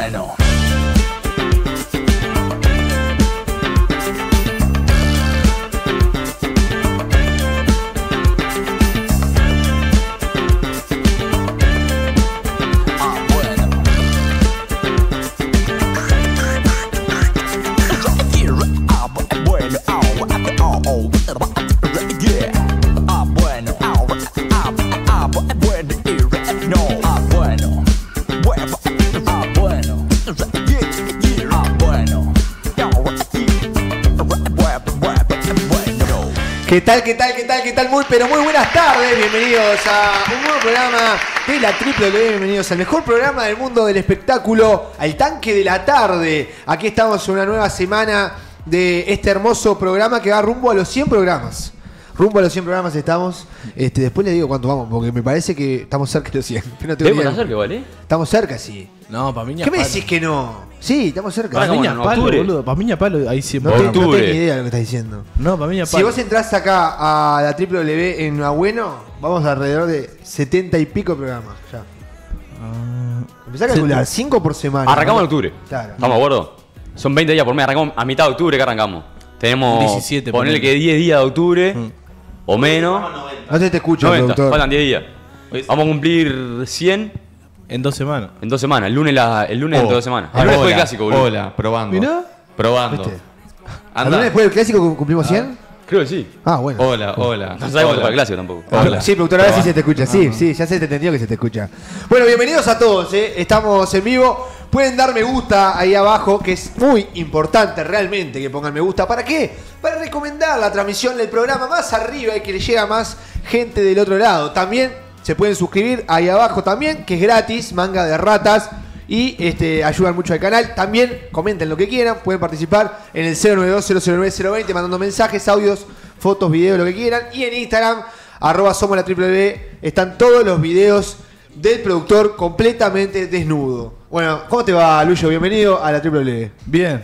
bueno. ¿Qué tal? Muy buenas tardes. Bienvenidos a un nuevo programa de la WWE. Bienvenidos al mejor programa del mundo del espectáculo, al Tanque de la Tarde. Aquí estamos en una nueva semana de este hermoso programa que va rumbo a los 100 programas. Rumbo a los 100 programas estamos. Después les digo cuánto vamos, porque me parece que estamos cerca de los 100. No ¿Estamos cerca igual, Estamos cerca, sí. No, para mí ¿Qué me decís que no? Sí, estamos cerca. Para mí palo, boludo. Para mí palo hay 100 no programas. No tengo ni idea de lo que estás diciendo. No, para mí palo. Si vos entrás acá a la WWE en Agüeno, vamos alrededor de 70 y pico programas ya. Empezá a calcular, 5 por semana. Arrancamos en octubre. Claro. ¿Estamos de acuerdo? Son 20 días por mes. Arrancamos a mitad de octubre que arrancamos. Tenemos 17. Ponele que 10 días de octubre o menos. No te escucho, 90, productor. faltan 10 días. Vamos a cumplir 100 en 2 semanas. En 2 semanas. El lunes dentro de 2 semanas. El lunes fue el clásico, boludo. Hola, probando. Mirá. Probando. ¿Viste? ¿El lunes después del clásico cumplimos 100? Creo que sí. Ah, bueno. Hola. No sabemos para el clásico tampoco. Hola. Sí, productor, ahora sí se te escucha. Sí, ya se te entendió que se te escucha. Bueno, bienvenidos a todos, Estamos en vivo. Pueden dar me gusta ahí abajo, que es muy importante realmente que pongan me gusta. ¿Para qué? Para recomendar la transmisión del programa más arriba y que le llega a más gente del otro lado. También se pueden suscribir ahí abajo también, que es gratis, Manga de Ratas. Y ayudan mucho al canal. También comenten lo que quieran. Pueden participar en el 092-009-020 mandando mensajes, audios, fotos, videos, lo que quieran. Y en Instagram, @somoslatww, están todos los videos del productor completamente desnudo. Bueno, ¿cómo te va, Luyo? Bienvenido a la WWE. Bien,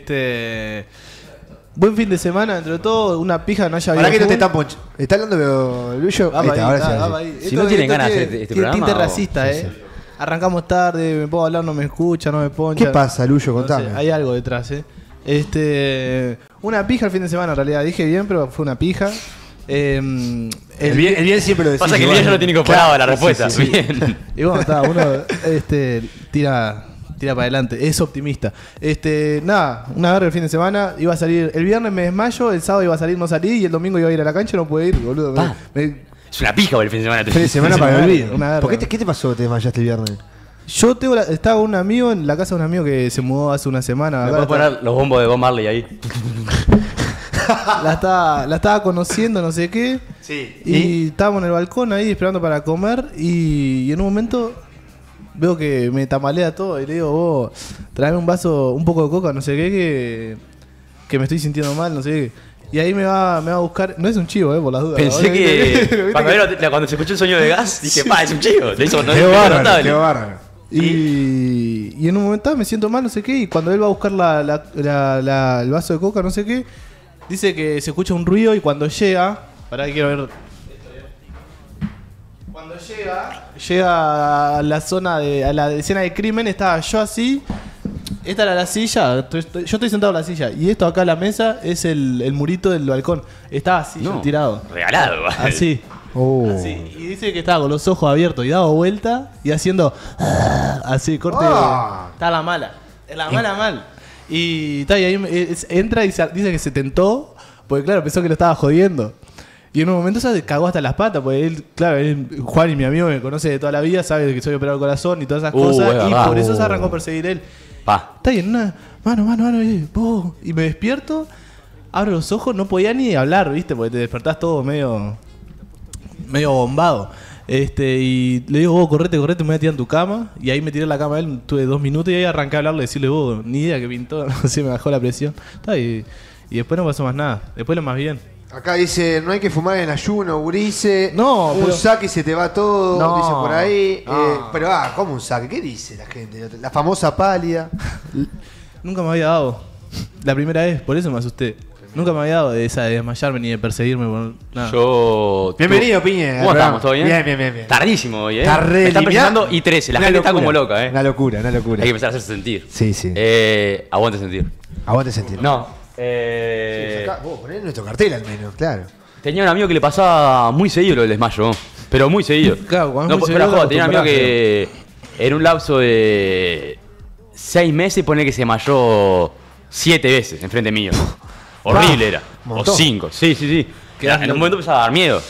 buen fin de semana, entre todo, una pija no haya habido. ¿Para qué no te están ponchando? ¿Está hablando Luyo? Ahí está, ahora sí. Si no tienen ganas de hacer este programa. Tinte racista, Sí. Arrancamos tarde, me puedo hablar, no me escucha, no me poncha. ¿Qué pasa, Luyo? No sé, Contame. hay algo detrás, una pija el fin de semana, en realidad. Dije bien, pero fue una pija. El bien siempre lo decís. Pasa que el día ya lo tiene incorporado a la respuesta. Sí. Bien. Y bueno, está, uno tira para adelante, es optimista. Nada, una verga el fin de semana. Iba a salir, el viernes me desmayo, el sábado iba a salir, no salí, y el domingo iba a ir a la cancha y no pude ir, boludo. Es una pija el fin de semana. Fin de semana para el olvido. Una verga. ¿Por qué te pasó que te desmayaste el viernes? Yo estaba con un amigo en la casa de un amigo que se mudó hace una semana. ¿Me puedes poner los bombos de Bob Marley ahí? La estaba conociendo, no sé qué. Sí. Y estábamos en el balcón ahí esperando para comer. Y en un momento veo que me tambalea todo. Y le digo, vos, traeme un vaso, un poco de coca, no sé qué, que me estoy sintiendo mal, no sé qué. Y ahí me va a buscar. No es un chivo, por las dudas. Pensé que cuando se escuchó el sonido de gas, dije, es un chivo. Le hizo Qué bárbaro. Y en un momento me siento mal, no sé qué. Y cuando él va a buscar el vaso de coca, no sé qué, dice que se escucha un ruido. Y cuando llega, pará que quiero ver. Cuando llega a la zona a la escena de crimen, estaba yo así. Esta era la silla, yo estoy sentado en la silla. Y esto acá, la mesa, es el murito del balcón. Estaba así, yo tirado. Regalado. Así. Así. Y dice que estaba con los ojos abiertos y dado vuelta y haciendo así, corte. Está la mala. La mala mal. Y ahí entra y dice que se tentó, porque claro, pensó que lo estaba jodiendo. Y en un momento se cagó hasta las patas, porque él, claro, Juan y mi amigo me conoce de toda la vida, sabe que soy operador del corazón y todas esas cosas. Y por eso se arrancó a perseguir él. Está ahí en una mano, y me despierto, abro los ojos, no podía ni hablar, ¿viste? Porque te despertás todo medio bombado. Y le digo, vos, correte, me voy a tirar en tu cama. Y ahí me tiré en la cama a él, tuve 2 minutos y ahí arranqué a hablarle, decirle, vos, ni idea que pintó, no sé, me bajó la presión. Y después no pasó más nada, después lo más bien. Acá dice, no hay que fumar en ayuno, gurice. No, un saque y se te va todo, no, dice por ahí. No. Pero ¿cómo un saque? ¿Qué dice la gente? La famosa pálida. Nunca me había dado. La primera vez, por eso me asusté. Nunca me había dado de esa de desmayarme ni de perseguirme por nada. Yo. Bienvenido, Piñe. ¿Cómo estamos? ¿Todo bien? Bien. Tardísimo hoy, Está re Está liviano. presentando I13. La Una gente está locura. como loca, Una locura. Hay que empezar a hacerse sentir. Sí. Aguante sentir. Aguante sentir. No. Vos ponés nuestro cartel al menos, claro. Tenía un amigo que le pasaba muy seguido lo del desmayo. Pero muy seguido. Claro, cuando es No, muy fuera seguido, joda, tenía un amigo acostumbrás, que en un lapso de 6 meses pone que se desmayó 7 veces enfrente mío. Horrible era. O montón. 5. Sí. Quedás En un loco. momento empezaba a dar miedo.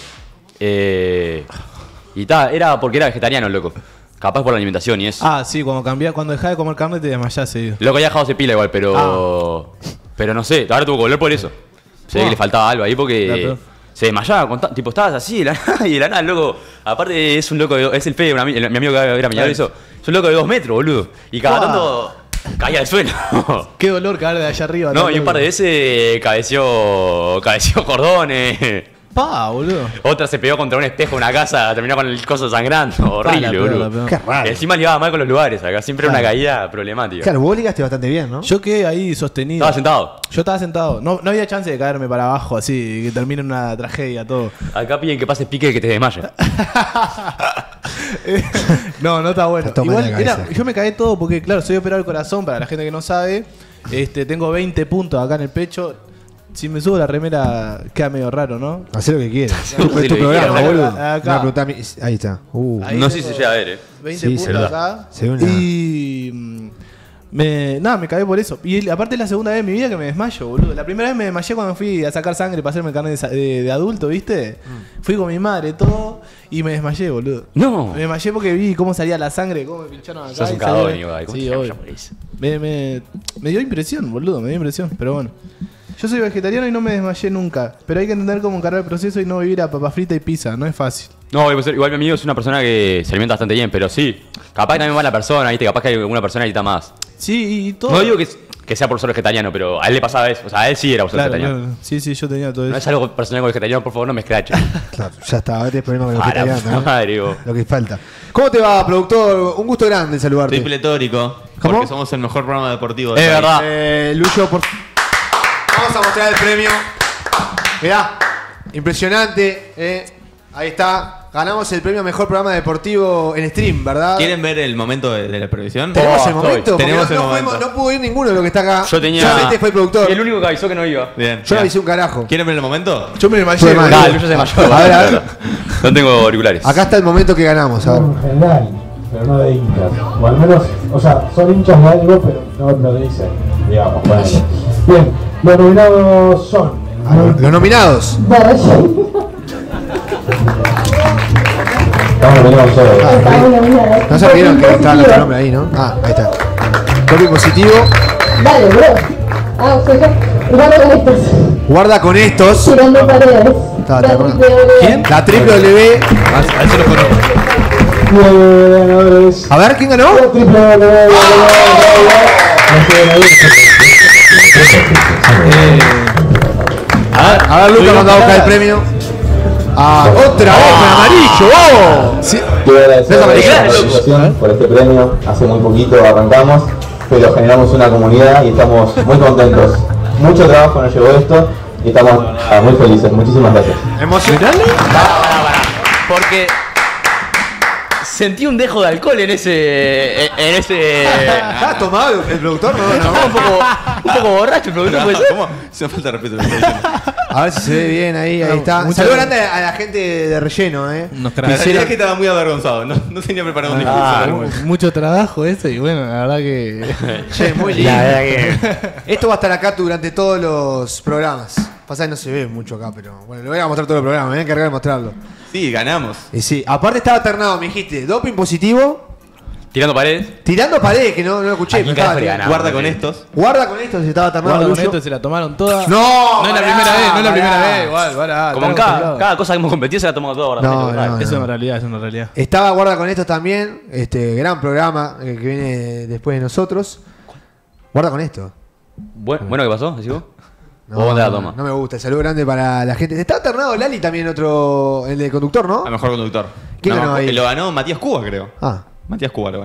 Y tal, era porque era vegetariano, loco. Capaz por la alimentación y eso. Ah, sí, cuando dejás de comer carne te desmayás seguido. Loco, ya dejado se pila igual, pero. Pero no sé, ahora tuvo que volver por eso. Se ve que le faltaba algo ahí porque. Se desmayaba, tipo, estabas así de la nada y de la nada, loco. Aparte, es un loco es el Fede, mi amigo que era Peñarol, eso. Es un loco de 2 metros, boludo. Y cada tanto caía al suelo. Qué dolor caer de allá arriba. No, y un par de veces cabeció cordones. Boludo. Otra se pegó contra un espejo en una casa, terminó con el coso sangrando. Horrible, La peor, boludo. la peor. Qué raro. Y encima le iba mal con los lugares acá, siempre era una caída problemática. Claro, vos ligaste bastante bien, ¿no? Yo quedé ahí sostenido. Estaba sentado. Yo estaba sentado. No había chance de caerme para abajo así, que termine en una tragedia todo. Acá piden que pases pique que te desmayes. No está bueno. Está todo mal Igual en la cabeza. yo me caí todo porque, claro, soy operado del corazón, para la gente que no sabe. Tengo 20 puntos acá en el pecho. Si me subo la remera, queda medio raro, ¿no? Hacé lo que quieras. Sí, Es lo tu que programa, quieras. boludo. Acá. Me preguntá a mí. Ahí está. Ahí No sé si tengo se llega a ver, 20 Sí, se puntos ve. acá. Se ve una- Y. Me caí por eso. Y aparte es la segunda vez en mi vida que me desmayo, boludo. La primera vez me desmayé cuando fui a sacar sangre para hacerme carne de adulto, ¿viste? Fui con mi madre, todo, y me desmayé, boludo. No. Me desmayé porque vi cómo salía la sangre, cómo me pincharon acá. Sos un y cagón, salía- igual. ¿Cómo Sí, te obvio. llamas por eso? Me dio impresión, boludo, me dio impresión, pero bueno. Yo soy vegetariano y no me desmayé nunca, pero hay que entender cómo encarar el proceso y no vivir a papa frita y pizza, no es fácil. No, igual mi amigo es una persona que se alimenta bastante bien, pero sí. Capaz que también va la persona, ¿viste? Capaz que hay alguna persona que necesita más. Sí, y todo. No digo que sea por ser vegetariano, pero a él le pasaba eso. O sea, a él sí era por ser Claro, vegetariano. claro. Sí, yo tenía todo No eso. es algo personal con el vegetariano, por favor, no me escrachen. Claro, ya está. Ahora tenés problema con el A la vegetariano, ¿no? madre, vos. Lo que falta. ¿Cómo te va, productor? Un gusto grande saludarte. Estoy pletórico. ¿Cómo? Porque somos el mejor programa deportivo Es del país. verdad. Lucho, vamos a mostrar el premio. Mirá, impresionante. Ahí está. Ganamos el premio a mejor programa deportivo en stream, ¿verdad? ¿Quieren ver el momento de la previsión? ¿Tenemos el estoy. momento? Porque Tenemos el no momento. No pudo ir ninguno de los que está acá. Yo tenía. Solamente fue el productor. Y el único que avisó que no iba. Bien. Yo no bien. hice un carajo. ¿Quieren ver el momento? Yo me desmayé, Fue mal. boludo. Dale, Lucho se desmayó. A ver. No tengo auriculares. Acá está el momento que ganamos. A ver. En general, pero no de hinchas. O al menos, o sea, son hinchas de algo, pero no lo dicen, digamos. Bueno. Bien, los nominados son. Los nominados. Estamos nominados todos. No se vieron que estaba nuestro nombre ahí, ¿no? Ah, ahí está. Doping positivo. Dale, bro. Ah, o sea, guarda con estos. Guarda con estos. Tirando paredes. Está, te La acuerdas. triple W. ¿Quién? La triple W. A eso lo conozco. Nueve ganadores. A ver, ¿quién ganó? La triple W. A ver, Lucas mandó a buscar el premio. Ah, otra vez con amarillo. ¡Oh! Sí. Quiero agradecer Ves a la americano, organización por este premio. Hace muy poquito arrancamos, pero generamos una comunidad y estamos muy contentos. Mucho trabajo nos llevó esto y estamos muy felices. Muchísimas gracias. ¿Emocionante? Porque sentí un dejo de alcohol en ese. ¿Está tomado el productor? No, no. un poco borracho el productor, puede ser. ¿Cómo? Se me falta respeto. lo que estoy diciendo. A ver si se ve bien ahí, ahí está. muchas Saludos gracias. grande a la gente de relleno, Nos La cracks. realidad es que estaba muy avergonzado. No tenía preparado un discurso. Mucho trabajo ese y bueno, la verdad que. Che, muy lindo. La verdad que. Esto va a estar acá durante todos los programas. Pasa que no se ve mucho acá, pero bueno, lo voy a mostrar todo el programa, me voy a encargar de mostrarlo. Sí, ganamos. Y sí, aparte estaba alternado, me dijiste, doping positivo, Tirando paredes. tirando paredes, que no lo escuché. ¿A quién pero estaba carajo le tirando. ganamos? Guarda con estos. Guarda con esto, si estaba alternado. Guarda con Lucho. esto, se la tomaron todas. No, No es la pará, primera vez, no es la primera pará. vez, igual, pará. Como en estamos acostumbrados. cada cosa que hemos competido se la ha tomado todo ahora. No, también, no, ¿verdad? Eso es una realidad, eso es una realidad. Estaba Guarda con esto también, gran programa que viene después de nosotros. Guarda con esto. Bueno, ¿qué pasó? ¿Decís vos? No, ¿Vos dónde la toma? no me gusta, saludo grande para la gente. Está alternado Lali también otro, el de conductor, ¿no? A mejor conductor. ¿Quién ganó ahí? Lo ganó Matías Cuba, creo. Ah, Matías Cuba lo ganó.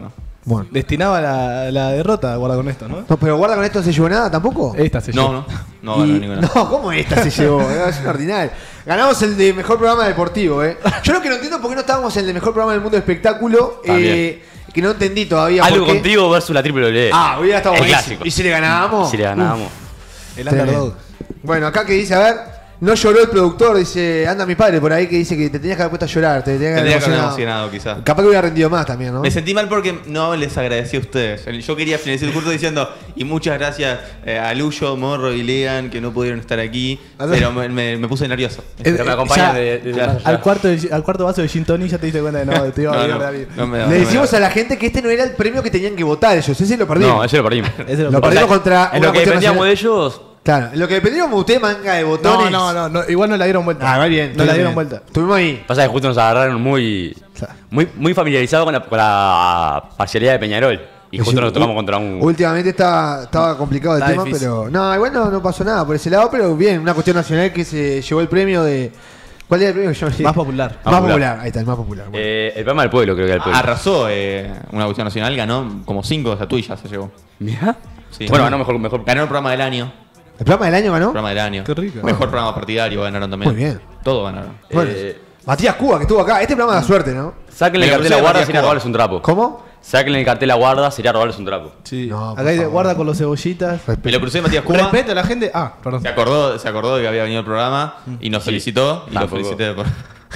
Bueno. Destinaba la derrota, guarda con esto, ¿no? No, pero guarda con esto, ¿no se llevó nada tampoco? Esta se llevó. No ganó ninguna. No, ¿cómo esta se llevó? Es un ordinario. Ganamos el de mejor programa deportivo, Yo lo que no entiendo es por qué no estábamos en el de mejor programa del mundo de espectáculo. Que no entendí todavía. Algo contigo versus la WWE. Hubiera estado buenísimo. Clásico. ¿Y si le ganábamos? Si le ganábamos. El underdog. Bueno, acá que dice, a ver. No lloró el productor, dice, anda mi padre por ahí que dice que te tenías que haber puesto a llorar, te tenías que haber emocionado quizás. Capaz que hubiera rendido más también, ¿no? Me sentí mal porque no les agradecí a ustedes. Yo quería finalizar el curso diciendo, y muchas gracias a Luyo, Morro y Lean, que no pudieron estar aquí, pero me puse nervioso. Pero me acompañan al cuarto vaso de gin tonic ya te diste cuenta de no, te iba a ver. Le decimos a la gente que este no era el premio que tenían que votar ellos, ese lo perdimos. No, ese lo perdimos. Lo perdimos contra. En lo que dependíamos de ellos. Claro, en lo que dependíamos usted, manga de botones. No, igual no la dieron vuelta. Va bien. No la dieron vuelta. Estuvimos ahí. Pasa que justo nos agarraron muy familiarizados con la parcialidad de Peñarol. Y justo nos tocamos contra un. Últimamente estaba complicado el tema, difícil. pero. No, igual no pasó nada por ese lado, pero bien, una cuestión nacional que se llevó el premio de. ¿Cuál era el premio que yo Más popular. Más popular, ahí está, el más popular. Bueno. El programa del pueblo, creo que era el pueblo. Arrasó una cuestión nacional, ganó como 5 estatuillas, se llevó. ¿Mirá? Sí. Bueno, ganó mejor. Ganó el programa del año. ¿El programa del año ganó? Programa del año. Qué rico. Mejor programa partidario ganaron también. Muy bien. Todo ganaron. Bueno, Matías Cuba, que estuvo acá. Este programa da suerte, ¿no? Sáquenle el cartel a guarda, sería robarles un trapo. ¿Cómo? Sáquenle el cartel a guarda, sería robarles un trapo. Sí. No, por Acá dice, favor. guarda con los cebollitas. Me lo crucé Matías Cuba. Respeto a la gente. Perdón. Se acordó de que había venido el programa y nos felicitó. Y lo Tampoco. felicité por.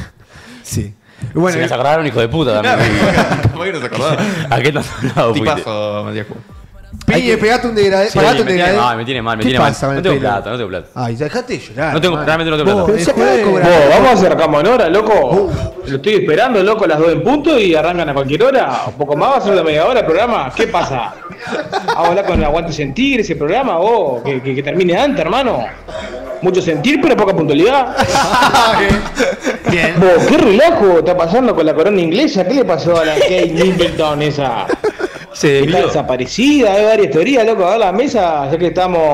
Sí. Bueno, Se nos agarraron, hijo de puta también. ¿Cómo que no se acordó? ¿A qué tanto lado fuiste? Tipazo, Matías Cuba. Piñe, pegate un degradé. Sí, Pagate un me tiene degradé. mal, me tiene mal, me ¿Qué tiene mal. pasa con No el tengo pelo? plata, no tengo plata. Ay, dejate de llorar. No tengo, hermano. realmente no tengo plata. Pero se acaba de cobrar. Vamos a hacer cámara, loco. Lo estoy esperando, loco, a las 2 en punto y arrancan a cualquier hora. Un poco más, va a ser de media hora el programa. ¿Qué pasa? Vamos a hablar con el Aguante Sentir, ese programa, que termine antes, hermano. Mucho sentir, pero poca puntualidad. Bien. ¿Qué relajo está pasando con la corona inglesa? ¿Qué le pasó a la Kate Middleton esa? Está desaparecida, hay varias teorías, loco. A ver la mesa, ya que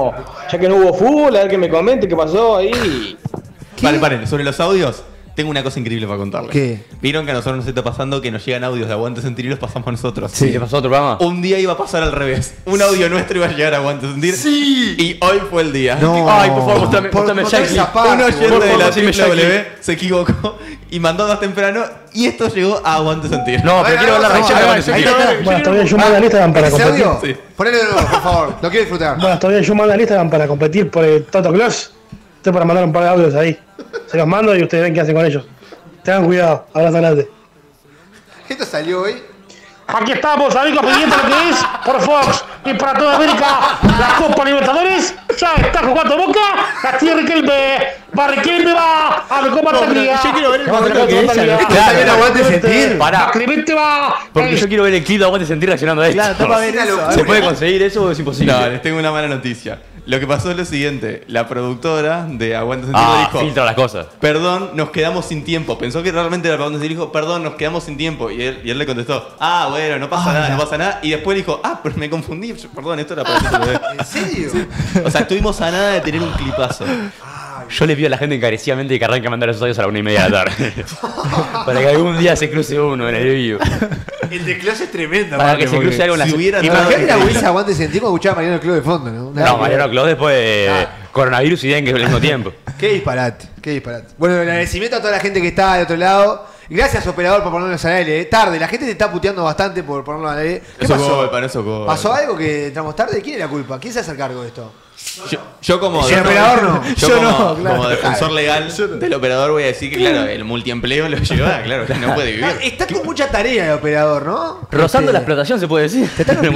no hubo fútbol, a ver que me comente qué pasó ahí. Paren, sobre los audios, tengo una cosa increíble para contarles. ¿Qué? Vieron que a nosotros nos está pasando que nos llegan audios de Aguante Sentir y los pasamos nosotros. Sí, ¿le pasó otro programa? Un día iba a pasar al revés. Un audio nuestro iba a llegar a Aguante Sentir. Sí. Y hoy fue el día. No. Ay, por favor, mostrame contar Jackie. esa parte, Un oyente boludo. de la decime W se equivocó y mandó más temprano y esto llegó a Aguante Sentir. No, pero quiero ver la reacción de Aguante Ahí Sentir. está. Bueno, todavía yo mando al Instagram para ¿Ese competir. audio? Sí. Ponelo de nuevo, por favor. Lo quiero disfrutar. Bueno, todavía yo mando al Instagram para competir por el Toto Claus. Estoy para mandar un par de audios ahí. Se los mando y ustedes ven qué hacen con ellos. Tengan cuidado, abrazo adelante. Esto salió hoy. Aquí estamos, amigos, pendientes lo que es por Fox y para toda América. La Copa Libertadores ya está jugando Boca. La tierra Barriquelme va a la Copa Tardía. yo quiero ver el Va a la momento Copa que Tardía. ella- Está bien, Aguante Sentir. Pará. Clemente va. Porque yo quiero ver el clip de Aguante Sentir reaccionando a esto. Claro, está para ver eso. a ¿Se ver. puede conseguir eso o es imposible? No, les tengo una mala noticia. Lo que pasó es lo siguiente. La productora de Aguante Sentir dijo... filtra las cosas. Perdón, nos quedamos sin tiempo. Pensó que realmente era para donde se dijo, perdón, nos quedamos sin tiempo. Y él le contestó, bueno, no pasa nada, no pasa nada. Y después dijo, pero me confundí, perdón, esto era para TTV. ¿En serio? O sea, estuvimos a nada de tener un clipazo. Yo le pido a la gente encarecidamente que arranque a mandar esos audios a la 1:30 de la tarde. Para que algún día se cruce uno en el vivo. El de Claus es tremendo. Para que se cruce algo en la si hubiera dado- Imagínate la Wilsa Aguante Sentir cuando escuchaba a Mariano Club de fondo, ¿no? No, Mariano Clos después coronavirus y dengue al mismo tiempo. Qué disparate, qué disparate. Bueno, el agradecimiento a toda la gente que está de otro lado. Gracias, operador, por ponernos al aire. Tarde, la gente te está puteando bastante por ponerlo al aire. ¿Qué Eso pasó? culpa, no eso culpa. ¿Pasó algo que entramos tarde? ¿Quién es la culpa? ¿Quién se hace cargo de esto? Yo como Si el operador no. yo Yo como, no, claro. como defensor legal del operador voy a decir que claro, el multiempleo lo lleva, claro, que no puede vivir. Está con mucha tarea el operador, ¿no? Rozando la Este, explotación se puede decir.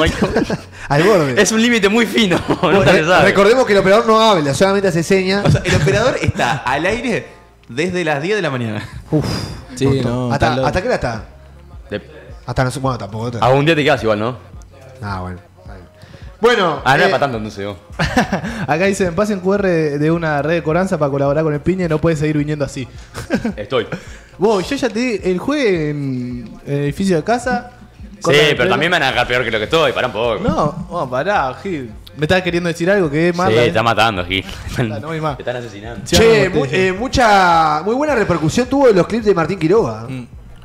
Al borde. Es un límite muy fino. Nunca se sabe. Recordemos que el operador no habla, solamente hace señas. O sea, el operador está al aire desde las 10 de la mañana. Sí, no. está loco. ¿Hasta qué hora está? De- Hasta no sé, bueno, tampoco. Algún día te quedas igual, ¿no? Bueno. Está bien. Bueno, Ah, no era para tanto entonces. ¿No? Acá dicen, pasen QR de una red de Coranza para colaborar con el Piña y no puede seguir viniendo así. Estoy. Vos, yo ya te di el juego en el edificio de casa. Sí, pero también me van a dejar peor que lo que estoy. Pará un poco. No, pará, Gil. ¿Me estás queriendo decir algo que es más? Sí, te está matando, Gil. No voy más. Te están asesinando. Sí, che, no, te- muy buena repercusión tuvo los clips de Martín Quiroga. Muy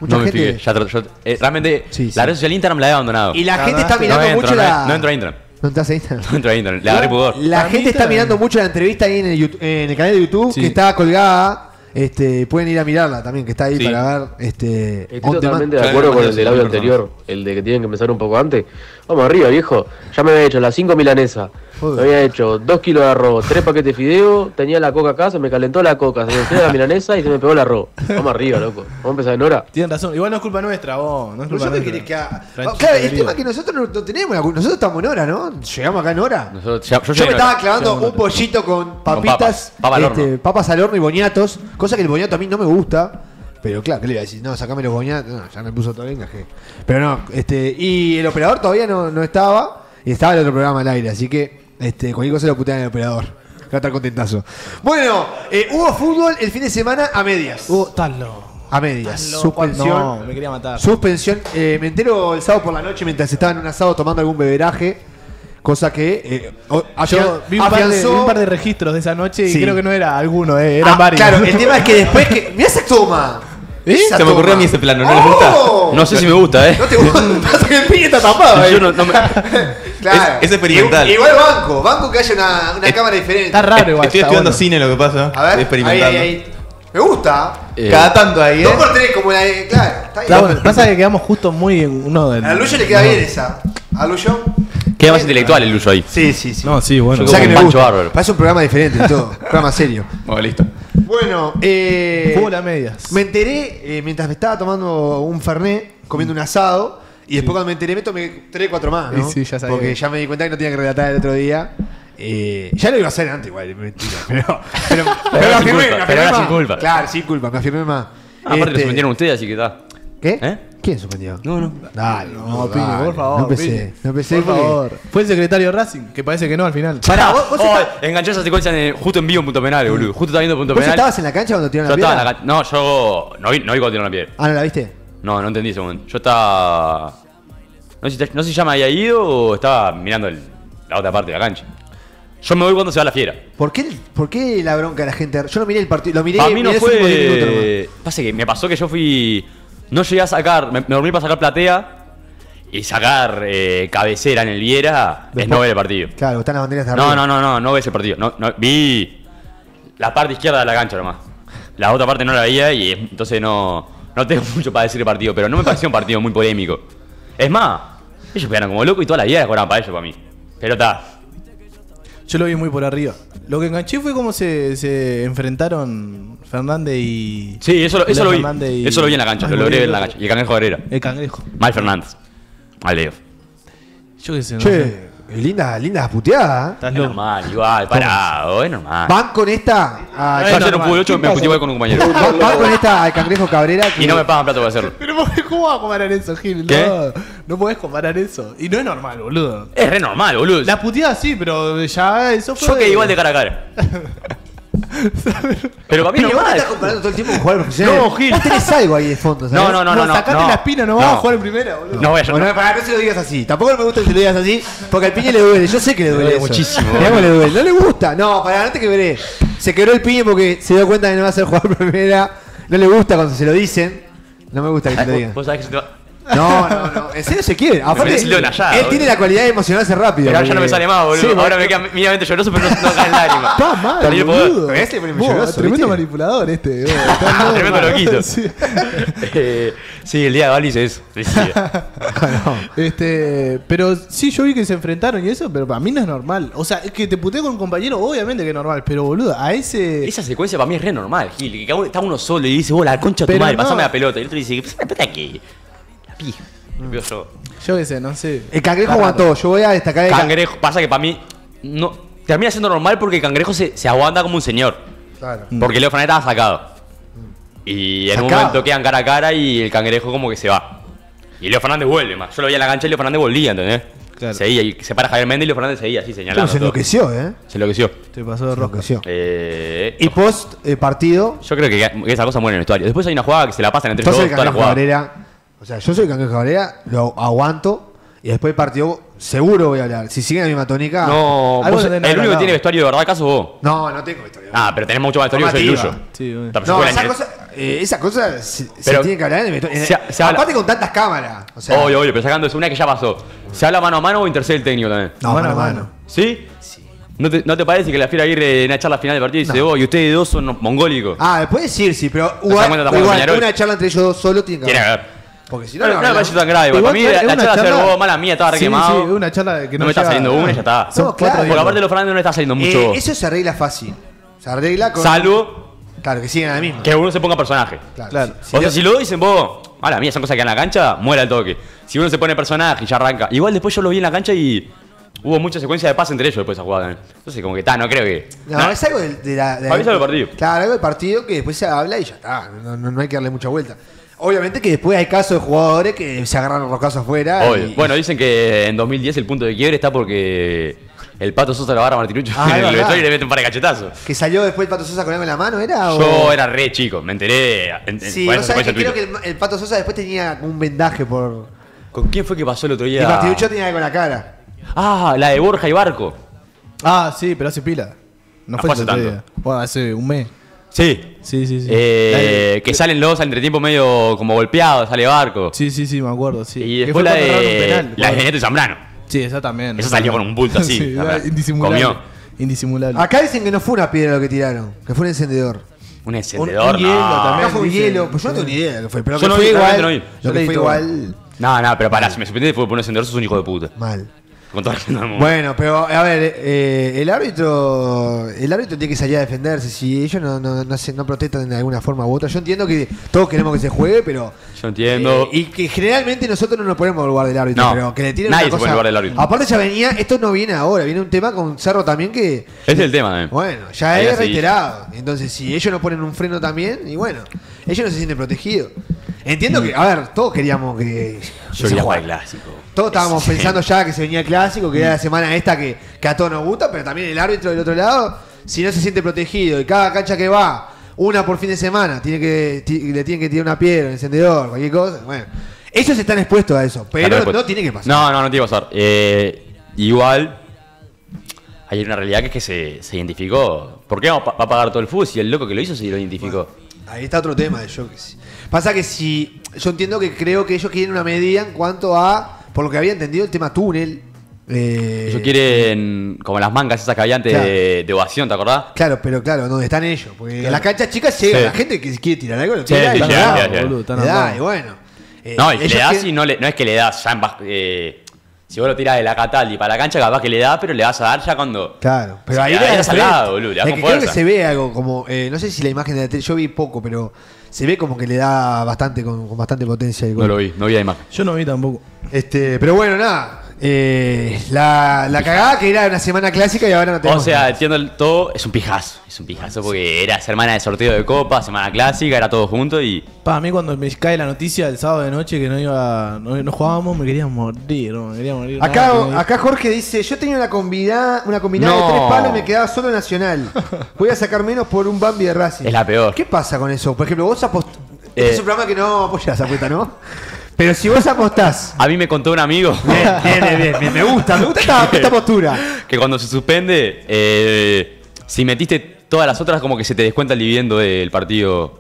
Mucha No me gente. fijé. Realmente, Sí, sí. la red social Instagram la he abandonado. Y la Ah, gente está no, mirando mucho la. No entro a Instagram. ¿No estás ahí? No entro a Instagram. Le agarré pudor. La Para mí gente está está- mirando mucho la entrevista ahí en el canal de YouTube, Sí. que está colgada. Pueden ir a mirarla también, que está ahí Sí. para ver. Estoy on totalmente demand. de acuerdo Claro, con el del audio personas. anterior, el de que tienen que empezar un poco antes. Vamos arriba, viejo. Ya me había hecho las 5 milanesas. Joder. Me había hecho 2 kilos de arroz, 3 paquetes de fideo, tenía la coca acá, se me calentó la coca, se me enfrió la milanesa y se me pegó el arroz. Vamos arriba, loco. Vamos a empezar en hora. Tienen razón. Igual no es culpa nuestra, vos. No es culpa ¿Vos qué nuestra. querés que haga? Franchi, Claro, el querido. tema es que nosotros no tenemos. Nosotros estamos en hora, ¿no? Llegamos acá en hora. Yo Yo me llegué en estaba hora. clavando un pollito con papitas, papas al horno. papas al horno y boñatos, cosa que el boñato a mí no me gusta. Pero claro, ¿qué le iba a decir? No, sacame los boñatos. No, ya me puso todo el encaje. Pero no, y el operador todavía no estaba. Y estaba el otro programa al aire, así que cualquier cosa lo putean el operador. Va a estar contentazo. Bueno, hubo fútbol el fin de semana a medias. Estás loco. A medias. Estás loco. Suspensión. No, me quería matar. Suspensión. Me entero el sábado por la noche mientras estaba en un asado tomando algún beberaje. Cosa que Yo vi un par de registros de esa noche y Sí. creo que no era alguno, eran varios. Claro, el tema es que después que. ¡Mirá esa toma! Esa Se me ocurrió a mí toma. ese plano, ¿no les gusta? No sé si me gusta, No te gusta. Pasa que el piña está tapado. Yo no me. Claro. Es experimental. Igual banco que haya una cámara diferente. Está raro igual. Estoy está estudiando bueno. cine, lo que pasa. A Estoy ver, ahí, experimentando. ahí. Me gusta. Cada tanto ahí, 2x3 como la de. Claro, está ahí. Está bueno. Pasa que quedamos justo muy en uno del. A Luyo le queda bien esa. ¿A Luyo? Queda más intelectual el uso ahí. Sí, sí, sí. No, sí, bueno. Yo O sea que como me Pancho gusta. Bárbaro. Parece un programa diferente y todo. Programa serio. Bueno, listo. Bueno, Fútbol a medias. me enteré mientras me estaba tomando un fernet, comiendo un asado, y después cuando me enteré me tomé 3, 4 más, ¿no? Sí, ya sabía. Porque ya me di cuenta que no tenía que relatar el otro día. Ya lo iba a hacer antes igual, mentira. Pero me era sin afirmé, culpa, me afirmé pero era más. sin culpa. Claro, sin culpa, me afirmé más. Aparte lo suspendieron ustedes, así que está. ¿Qué? ¿Eh? ¿Quién suspendió? No. Dale, No, Pino, dale. por favor. No empecé, Pino. no empecé Por porque- favor. Fue el secretario de Racing, que parece que no al final. Pará, vos Enganchó esa secuencia justo en vivo en punto penal, boludo. Justo estaba viendo punto ¿Vos penal. estabas en la cancha cuando tiraron Yo la estaba piedra? en la cancha. No, yo no vi cuando tiraron la piedra. Ah, ¿no la viste? No entendí ese momento. Yo estaba. No sé si llama había ido o estaba mirando la otra parte de la cancha. Yo me voy cuando se va la fiera. ¿Por qué la bronca de la gente? Yo no miré el partido, lo miré. A mí no miré esos últimos 10 minutos fue. Pasa que me pasó que yo fui. No llegué a sacar. Me dormí para sacar platea. Y sacar cabecera en el Viera es no ver el partido. nomás. Claro, están las banderas de No, arriba. no ves el partido. No, vi la parte izquierda de la cancha nomás. La otra parte no la veía y entonces no tengo mucho para decir el partido. Pero no me pareció un partido muy polémico. Es más, ellos pegaron como loco y toda la vida cobraban para ellos, para mí. Pero está. Yo lo vi muy por arriba. Lo que enganché fue cómo se enfrentaron Fernández y. Sí, eso lo vi. Fernández y- Eso lo vi en la cancha, Ay, lo logré ver en la boludo. cancha. Y el Cangrejo Herrera. El cangrejo. Mal Fernández. Mal Leo. Yo qué sé, no sé. Che, lindas puteadas. Estás Es loco. normal, igual, parado, es normal. Van con esta. Yo ayer no pude el 8, me puteé igual con un compañero. Van con esta al Cangrejo Cabrera. Y no me pagan plata por hacerlo. Pero ¿cómo vas a comparar eso, Gil? ¿Qué? No podés comparar eso. Y no es normal, boludo. Es re normal, boludo. La puteada sí, pero ya eso fue. Yo quedé igual de cara a cara. Pero para mí Pino, no vos te mal. estás comparando todo el tiempo con jugador profesional. No, Gil. Vos tenés algo ahí de fondo, ¿sabes? No. Sacate no. la espina, no vas a No. jugar en primera, boludo. No voy a Bueno, para no se lo digas así. Tampoco me gusta que se lo digas así, porque al piñe le duele. Yo sé que le duele duele eso. muchísimo. Mirá cómo le duele. No le gusta. No, para no te quebré. Se quebró el piñe porque se dio cuenta que no va a ser jugador primera. No le gusta cuando se lo dicen. No me gusta que te lo digan. Vos sabés que se te va. No. En serio se quiere. Aparte, parece León allá, él boludo. tiene la cualidad de emocionarse rápido. Pero ahora ya no me porque- sale más, boludo. Sí, Ahora me queda mínimamente lloroso, pero no caen lágrimas. Está mal, Dale, poder. boludo. Pero ese es Vos, maravilloso, tremendo ¿viste? manipulador este. vos. Estás loco. Tremendo loquito. Sí. Sí, el día de Bali hice eso. Sí. Pero sí, yo vi que se enfrentaron y eso, pero para mí no es normal. O sea, es que te puteé con un compañero, obviamente que es normal, pero boludo, a ese. Esa secuencia para mí es re normal, Gil. Que cada uno- está uno solo y dice, vos la concha de tu Pero madre, no. pasame la pelota. Y el otro dice, ¿pasame la pelota qué? La pija. Lo veo yo. Yo qué sé, no sé. El Cangrejo aguantó. Yo voy a destacar el Cangrejo, pasa que para mí no termina siendo normal porque el Cangrejo se aguanta como un señor. Claro. Porque Leo Fernández estaba sacado. Y en un ¿Sacado? momento quedan cara a cara y el Cangrejo como que se va. Y Leo Fernández vuelve más. Yo lo vi en la cancha y Leo Fernández volvía, ¿entendés? Claro. Seguía y se para Javier Méndez y Leo Fernández seguía así Pero señalando. se todo. enloqueció, Se enloqueció. Te pasó de Se rosca. enloqueció. Y Y post partido, yo creo que esa cosa muere en el vestuario. Después hay una jugada que se la pasan entre yo soy todos, el toda la Cangrejo jugada. Cabrera. O sea, yo soy el Cangrejo Cabrera, lo aguanto. Y después del partido, seguro voy a hablar. Si sigue la misma tónica. No, Algo vos, de el nada, único que no. tiene vestuario de verdad, ¿acaso vos? No tengo historia. Ah, pero tenés mucho más vestuario que soy Formativa. tuyo. Sí, bueno. Pero No, se esa fue cosa. Esa cosa se Pero tiene que hablar en se habla- aparte con tantas cámaras. O sea, Obvio, pero sacando eso, una que ya pasó. ¿Se habla mano a mano o intercede el técnico también? no, mano a mano. ¿Sí? ¿No te parece que la Fiera Aguirre en una charla final del partido dice, y ustedes dos son mongólicos? Puede decir, sí, pero ¿No se dan cuenta tampoco Peñarol? una charla entre ellos dos solo tiene que Tiene que haber. haber. Porque si No, no, no me parece tan grave. Igual Para mí es la una charla se charla- robó, mala mía, estaba re Sí, quemado. sí, una charla que No me está llega- saliendo una y ya está. No, claro. Porque aparte de los Fernández no le está saliendo mucho. Eso se arregla fácil. Se arregla con. Salvo Claro, que siguen a la misma. que uno se ponga personaje. Claro. O sea, si los dos dicen vos, mala mía, son cosas que en la cancha, muera el toque. Si uno se pone personaje y ya arranca. Igual después yo lo vi en la cancha y hubo mucha secuencia de pase entre ellos después de esa jugada también. Entonces, como que no creo que. No, es algo de la. Para mí es algo del partido. Claro, algo del partido que después se habla y ya está. No hay que darle mucha vuelta. Obviamente que después hay casos de jugadores que se agarran los casos afuera. Obvio. Bueno, dicen que en 2010 el punto de quiebre está porque el Pato Sosa lo agarra a Martinucci Ah, en es el verdad. vestuario y le mete un par de cachetazos. Que salió después el Pato Sosa con algo en la mano, ¿era? Yo era re chico, me enteré. Sí, por vos eso sabés que después creo en que el Pato Sosa después tenía un vendaje por. ¿Con quién fue que pasó el otro día? Y Martinucci tenía algo en la cara. Ah, la de Borja y Barco. Sí, pero hace pila. No fue fue hace el otro tanto. día. Bueno, hace un mes. Sí. Sí. Que salen los al entretiempo medio como golpeados, sale Barco. Sí, me acuerdo, sí. Y Que después fue la cuando erraron un de penal, la de bueno. Geneto y Zambrano. Sí, esa también. Esa salió con un bulto así. Sí, Zambrano. indisimulable. Comió. Indisimulable. Acá dicen que no fue una piedra lo que tiraron, que fue un encendedor. Un encendedor, un hielo no. también. Acá fue un dicen. hielo, pues yo no tengo ni idea de lo que fue, pero Yo que no fue vi, igual. realmente no vi. Lo Yo que leí fue todo. igual. No, pero pará, si me sorprende fue por un encendedor, sos un hijo de puta. Mal. Con todo el respeto del mundo. Bueno, pero a ver, el árbitro tiene que salir a defenderse. Si ellos no protestan de alguna forma u otra, yo entiendo que todos queremos que se juegue, pero Yo entiendo. y que generalmente nosotros no nos ponemos al lugar del árbitro, No, pero que le tiren nadie una se pone cosa. al lugar del árbitro. Aparte ya venía, esto no viene ahora, viene un tema con Cerro también que Ese es el tema, bueno, ya Ahí es así. reiterado. Entonces, si ellos no ponen un freno también, y bueno, ellos no se sienten protegidos. Entiendo que, a ver, todos queríamos que Yo quería jugar el clásico. todos estábamos pensando ya que se venía el clásico, que era la semana esta que a todos nos gusta, pero también el árbitro del otro lado, si no se siente protegido y cada cancha que va, una por fin de semana, le tienen que tirar una piedra, un encendedor, cualquier cosa, bueno. Ellos están expuestos a eso, pero no tiene que pasar. No tiene que pasar. Igual, hay una realidad que es que se identificó. ¿Por qué va a pagar todo el fútbol si el loco que lo hizo se lo identificó? Ahí está otro tema. Pasa que si. Yo entiendo que creo que ellos quieren una medida en cuanto a. Por lo que había entendido, el tema túnel. Ellos quieren como las mangas esas que había antes Claro. de ovación, ¿te acordás? Claro, pero claro, donde están ellos. Porque en las canchas chicas llega Sí. la gente que quiere tirar algo, lo Sí, tira sí, y sí, le da, sí, sí. boludo, Están le da, armados. y bueno. No, y ellos le das quieren- y no es que le das ya si vos lo tirás de la Cataldi para la cancha, capaz que le da, pero le vas a dar ya cuando. Claro, pero Sí, ahí le le das da al frente. lado, boludo, le das Es con que creo que fuerza. se ve algo como. No sé si la imagen de la tele, yo vi poco, pero se ve como que le da bastante con bastante potencia. El No gol. lo vi, no vi la imagen. Yo no vi tampoco. Pero bueno, nada. La cagada que era una semana clásica y ahora no O tenemos. sea, entiendo todo, es un pijazo porque era semana de sorteo de copa, semana clásica, era todo junto y. Para mí cuando me cae la noticia el sábado de noche que no jugábamos, me quería morir, no, me quería morir. Acá Jorge dice, yo tenía una combinada No. de 3 palos y me quedaba solo Nacional. Voy a sacar menos por un Bambi de Racing. Es la peor. ¿Qué pasa con eso? Por ejemplo, vos apostás. Este es un programa que no apoyas apuesta, ¿no? Pero si vos apostás. A mí me contó un amigo Bien. Me gusta esta postura. que cuando se suspende, si metiste todas las otras, como que se te descuenta el dividendo del partido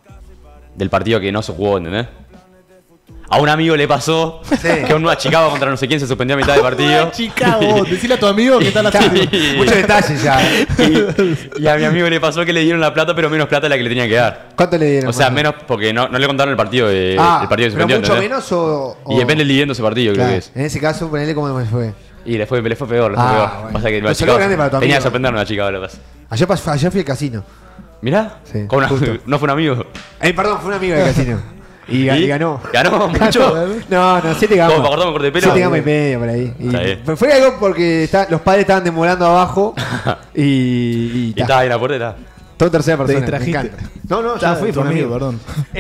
que no se jugó, ¿entendés? A un amigo le pasó que uno a Chicago contra no sé quién se suspendió a mitad del partido. Chicago, decile a tu amigo que está la Muchos detalles ya. Y a mi amigo le pasó que le dieron la plata, pero menos plata de la que le tenían que dar. ¿Cuánto le dieron? O sea, más? menos porque no le contaron el partido el partido que pero suspendió. mucho ¿entendés? menos o. Y depende del dividendo de ese partido, Claro, creo que es. en ese caso, ponele cómo me fue. Y le fue peor, Bueno. Pasa que Pues salió grande para tu tenía amigo. que sorprendernos a Chicago, lo que pasa. Ayer fui al casino. Mirá, Sí, con justo. no fue un amigo. Perdón, fue un amigo del casino. Y ganó. ¿Ganó mucho? No, 7 gamas. ¿Cómo, para cortarme un corte de pelo? 7 gamas y medio por ahí. Y Está bien. fue algo porque los padres estaban demorando abajo y Y estaba ahí en la puerta y estaba. todo tercera persona. Te distrajiste. Me encanta. No, Ya ya fui, tu fue un amigo, amigo. perdón.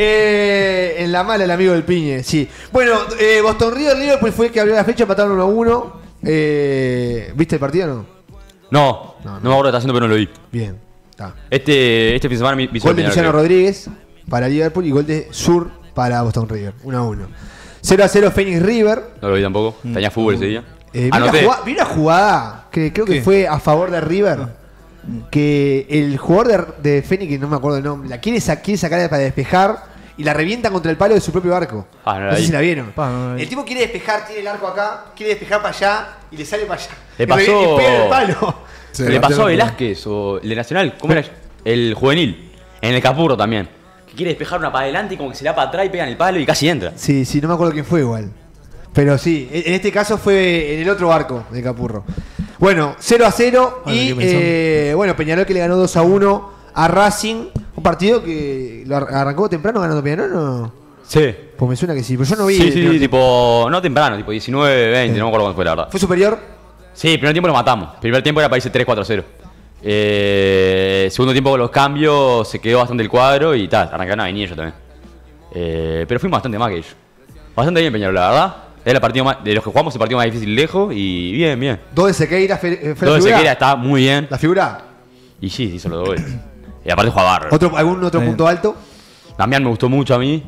En la mala, el amigo del Piñe, sí. Bueno, Boston River Liverpool fue el que abrió la fecha, empataron 1-1. ¿Viste el partido o no? No me acuerdo qué está haciendo, pero no lo vi. Bien. Está. Este fin de semana me hizo Gol de opinión, Luciano creo. Rodríguez para Liverpool y gol de Sur para Boston River. 1-1. 0-0 Phoenix River. No lo vi tampoco. Tenía fútbol ese día. Vi Anoté. una jugada que creo que ¿Qué? fue a favor de River. que el jugador de Fénix, que no me acuerdo el nombre, la quiere sacar para despejar y la revientan contra el palo de su propio arco. No sé si la vieron. El tipo quiere despejar, tiene el arco acá, quiere despejar para allá y le sale para allá. Le pasó. Y pega el palo. Le pasó a Velázquez o el de Nacional. ¿Cómo era? El juvenil. En el Capurro también. Que quiere despejar una para adelante y como que se la para atrás y pega en el palo y casi entra. Sí, no me acuerdo quién fue igual. Pero sí, en este caso fue en el otro arco de Capurro. Bueno, 0-0 y bueno, Peñarol que le ganó 2-1 a Racing. Un partido que lo arrancó temprano ganando Peñarol, ¿no? Sí. Pues me suena que sí, pero yo no vi. Sí, tipo, no temprano, tipo 19, 20, no me acuerdo cuándo fue la verdad. ¿Fue superior? Sí, primer tiempo lo matamos. Primer tiempo era para irse 3-4-0. Segundo tiempo con los cambios se quedó bastante el cuadro y tal, arrancaron a venir ellos también. Pero fuimos bastante más que ellos. Bastante bien Peñarol, la verdad. Es el partido más, de los que jugamos el partido más difícil lejos y bien. Dos de Sequeira, fue la figura. Dos de Sequeira está muy bien. ¿La figura? Y sí, hizo los 2 goles. Y aparte juega barro. ¿Algún otro punto alto? Damián me gustó mucho a mí.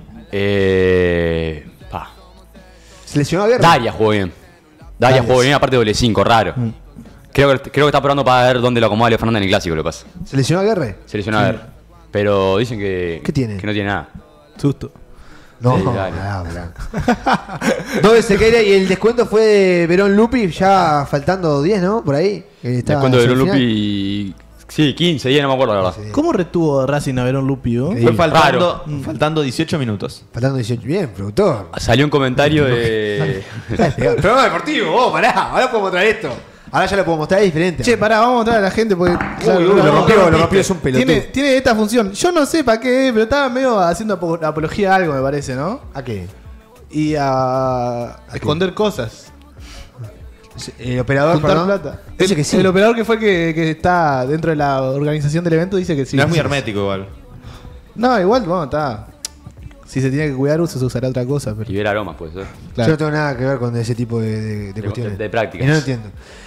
¿Se lesionó a Guerra? Daria jugó bien. Daria jugó bien, aparte doble 5, raro. Creo que está probando para ver dónde lo acomoda Leo Fernández en el clásico, lo que pasa. ¿Se lesionó a Guerra? Se lesionó a Guerra. Pero dicen que. ¿Qué tiene? Que no tiene nada. Susto. No, nada. 2 de Sequeira y el descuento fue de Verón Lupi, ya faltando 10, ¿no? Por ahí. Descuento de Verón Lupi. Sí, 15 días, no me acuerdo la verdad. ¿Cómo retuvo Racing a Verón Lupi? Fue faltando 18 minutos. Faltando 18. Bien, productor. Salió un comentario de. Programa deportivo, vos, pará. Ahora podemos traer esto. Ahora ya lo puedo mostrar, es diferente. Che, pará, vamos a mostrar a la gente porque. Claro, lo rompió, es un pelotudo. Tiene esta función. Yo no sé para qué, pero estaba medio haciendo apología a algo, me parece, ¿no? ¿A qué? Y a esconder cosas. El operador, juntar plata. Dice que sí. El operador que fue que está dentro de la organización del evento dice que sí. No es muy hermético igual. No, igual, bueno, está. Si se tiene que cuidar, se usará otra cosa. Pero... Y ver aromas, puede ser. Claro. Yo no tengo nada que ver con ese tipo de cuestiones. De prácticas. Y no lo entiendo.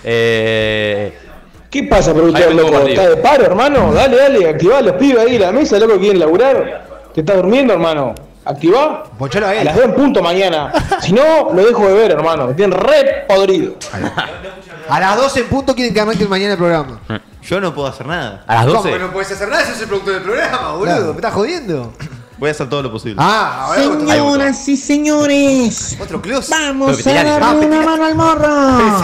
¿Qué pasa, productor, loco? ¿Estás de paro, hermano? Dale, activá a los pibes ahí en la mesa, loco, quieren laburar. ¿Te estás durmiendo, hermano? ¿Activá? Ponchalo a él. A las 2 en punto mañana. Si no, lo dejo de ver, hermano. Me tienen re podrido. A las 12 en punto quieren que arranque mañana el programa. Yo no puedo hacer nada. ¿A las 12? ¿Cómo que no puedes hacer nada si sos el productor del programa, boludo? Claro. ¿Me estás jodiendo? Voy a hacer todo lo posible. Ahora Señoras y señores, otro close. Vamos a darle una mano al morro.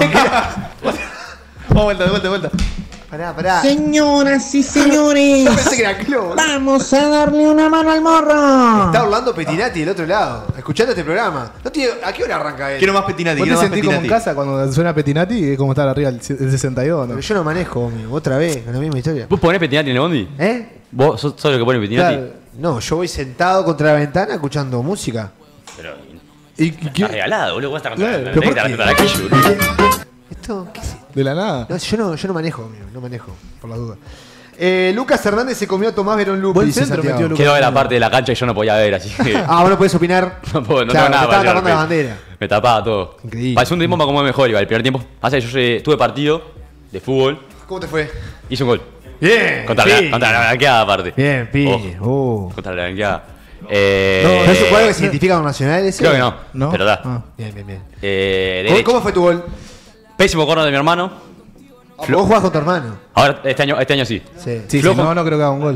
De vuelta. Pará. Señoras y señores, Yo pensé que era close. vamos a darle una mano al morro. Está Orlando Pettinati del otro lado, escuchando este programa. ¿A qué hora arranca él? Quiero más Pettinati. ¿Vos te sentís como en casa cuando suena Pettinati? Es como estar arriba el 62, ¿no? Pero yo no manejo, amigo. Otra vez, con la misma historia. ¿Vos ponés Pettinati en el bondi? ¿Vos sos el que pone Pettinati? Claro. No, yo voy sentado contra la ventana escuchando música. Pero. ¿Qué? Regalado, boludo. Vos estás contra Claro, ¿pero por qué? la calle, boludo. ¿Esto qué es? De la nada. No, yo no manejo, amigo. No manejo, por la duda. Lucas Hernández se comió a Tomás Verón Lupi. Buen dice centro Santiago. metió Lucas. Quedó en la parte de la cancha y yo no podía ver, así que. Vos no podés opinar. No puedo, no Claro, tengo nada te estaba para tapando la decir. bandera. Me tapaba todo. Increíble. Para el segundo tiempo me acomodé mejor, igual. El primer tiempo. Pasa que yo tuve partido de fútbol. ¿Cómo te fue? Hice un gol. Bien. Contra la blanqueada, aparte. Bien, pille. Contra la blanqueada. ¿No es un juego que se identifica con Nacional ese? Creo que no. Pero da. Bien. ¿Cómo fue tu gol? Pésimo corner de mi hermano. Vos jugás con tu hermano. Ahora, este año sí. Sí. Flojo. No creo que haga un gol.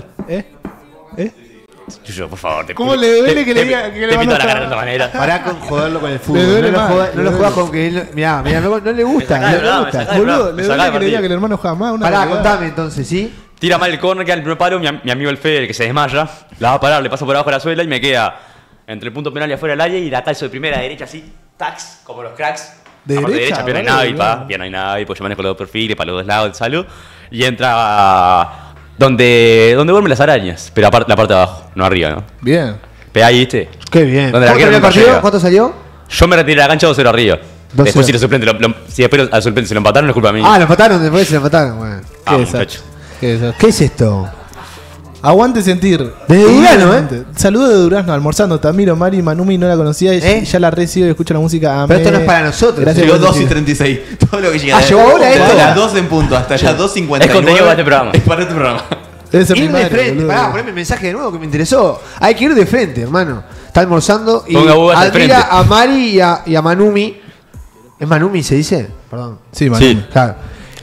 Chuyo, por favor. ¿Cómo le duele que le diga que le te van pinto a la cara de estar- otra manera. Pará con joderlo con el fútbol. Le duele no más, lo le juegas duele. con que él. Mirá, no le gusta. Me sacá No del le programa, gusta. me sacá del Boludo, programa, le me sacá duele del que le diga partido. que el hermano juega más. Una Pará, realidad. contame entonces, ¿sí? Tira mal el corner, queda en el primer palo. Mi amigo el Fede, el que se desmaya, la va a parar, le pasa por abajo de la suela y me queda entre el punto penal y afuera del área y la calzo de primera a derecha así, tax, como los cracks. ¿De Aparte derecha? pierna y Boludo, nada, y claro. pierna y nada, y pues yo manejo los dos perfiles para los dos lados del salud. Y entra donde duermen las arañas, pero la parte de abajo, no arriba, ¿no? Bien. Pero ahí, ¿viste? Qué bien. Donde el ¿Cuánto arquero salió el nunca partido? llega. ¿Cuánto salió? Yo me retiré de la cancha 2-0 arriba. 2-0. Después si los suplentes si después al suplente se lo empataron, no es culpa mía. Lo empataron, después se lo empataron. Bueno. Ah, desastre. muchacho. Qué desastre. ¿Qué es esto? Aguante sentir. Desde Durazno, Saludos de Durazno, almorzando. Tamiro, Mari, Manumi no la conocía. Ya la recibo y escucho la música. Pero esto no es para nosotros. Gracias Llegó por 2 y sentir. 36. Todo lo que llega. llegó ahora desde esto. las 2 en punto hasta allá 2:59. Es contenido para este programa. Es para este programa. Debe ser Ir de primario, frente. boludo. Pará, poneme el mensaje de nuevo que me interesó. Hay que ir de frente, hermano. Está almorzando y Ponga vos al admira frente. a Mari y a Manumi. ¿Es Manumi se dice? Perdón. Sí, Manumi. Sí. Claro.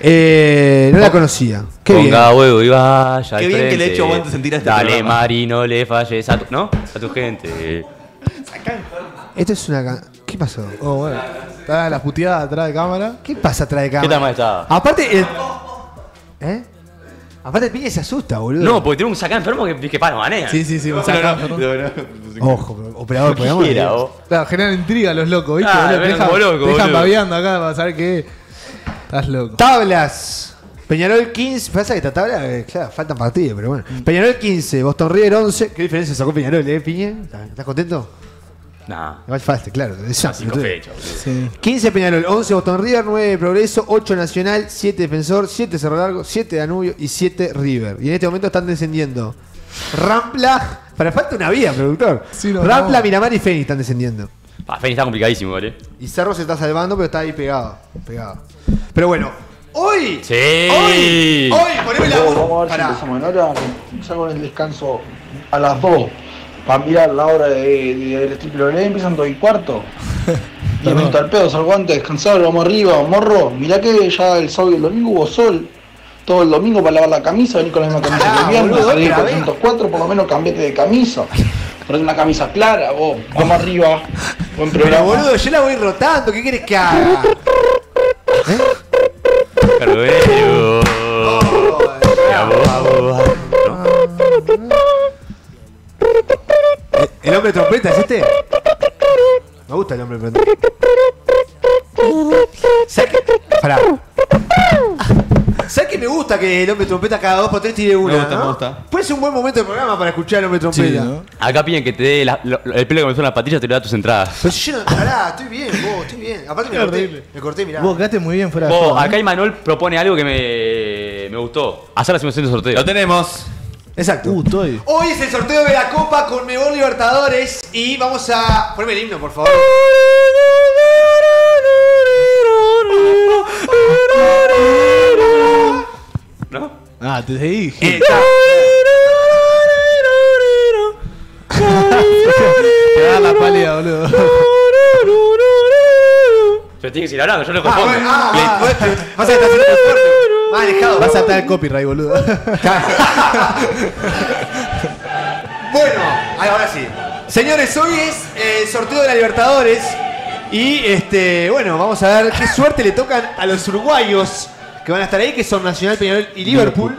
No la conocía. Qué Ponga bien. huevo y vaya. Qué al bien que le frente. he hecho aguante sentir a este Dale, programa. Mari, no le falles a tu, ¿no? A tu gente. Esto es una. ¿Qué pasó? Oh, bueno. Está la puteada atrás de cámara. ¿Qué pasa atrás de ¿Qué cámara? tal más está? Aparte, ¿eh? Aparte, el piñe se asusta, boludo. No, porque tiene un sacán enfermo que para, manea. Sí, un sacazo, ¿no? Ojo, operador, podemos. Quiera, vos. Claro, generan intriga los locos, ¿viste? Ah, Boludo, ven como loco, dejan boludo. babeando acá para saber qué. Estás loco. Tablas. Peñarol 15. Pasa que esta tabla, claro, faltan partidos, pero bueno. Peñarol 15, Boston River 11. ¿Qué diferencia sacó Peñarol, Piñe? ¿Estás contento? Nah. Igual falta, claro. Son 5 fechas, boludo. Sí. 15 Peñarol, 11 Boston River, 9 Progreso, 8 Nacional, 7 Defensor, 7 Cerro Largo, 7 Danubio y 7 River. Y en este momento están descendiendo Rampla. Para falta una vía, productor. Sí, no, Rampla, no. Miramar y Fénix están descendiendo. Fénix está complicadísimo, ¿vale? Y Cerro se está salvando, pero está ahí pegado. Pero bueno, hoy. Sí. Hoy, poneme la voz. Vamos a ver Pará. si empezamos en hora. Ya con el descanso a las 2. Para mirar la hora del triple B, empiezan 2 y cuarto. 10 minutos al pedo, salgo antes, descansar, vamos arriba, morro. Mirá que ya el sábado y el domingo hubo sol. Todo el domingo para lavar la camisa, venir con la misma camisa que el viernes, boludo, salir otra vez. 404, por lo menos cambiate de camisa. Ponete una camisa clara, vos, vamos arriba. Buen Pero programa. boludo, yo la voy rotando. ¿Qué quieres que haga? Carvero. ¿El hombre trompeta es este? Me gusta el hombre trompeta. ¿Sabes que me gusta que el hombre trompeta cada 2x3 tire una? Me gusta, ¿no? me gusta. Puede ser un buen momento de programa para escuchar al hombre trompeta. Sí, ¿no? Acá piden que te dé el pelo que me suena las patillas, te lo da tus entradas. Pero si yo no. Pará, estoy bien, vos, estoy bien. Aparte Qué horrible. me corté, mirá. Vos quedaste muy bien fuera de Vos, juego. acá Imanol propone algo que me gustó. Hacer la simulación de sorteo. Lo tenemos. Exacto. Estoy. Hoy es el sorteo de la Copa Conmebol Libertadores y vamos a. Poneme el himno, por favor. ¿No? Ah, te dije. Te va a dar la pálida, boludo. Pero tiene que seguir hablando, yo lo Ah, respondo. bueno, vas a estar haciendo el fuerte. Más alejado. Vas a estar el copyright, boludo. Bueno, ahora sí. Señores, hoy es el sorteo de la Libertadores. Y bueno, vamos a ver qué suerte le tocan a los uruguayos que van a estar ahí, que son Nacional, Peñarol y Liverpool.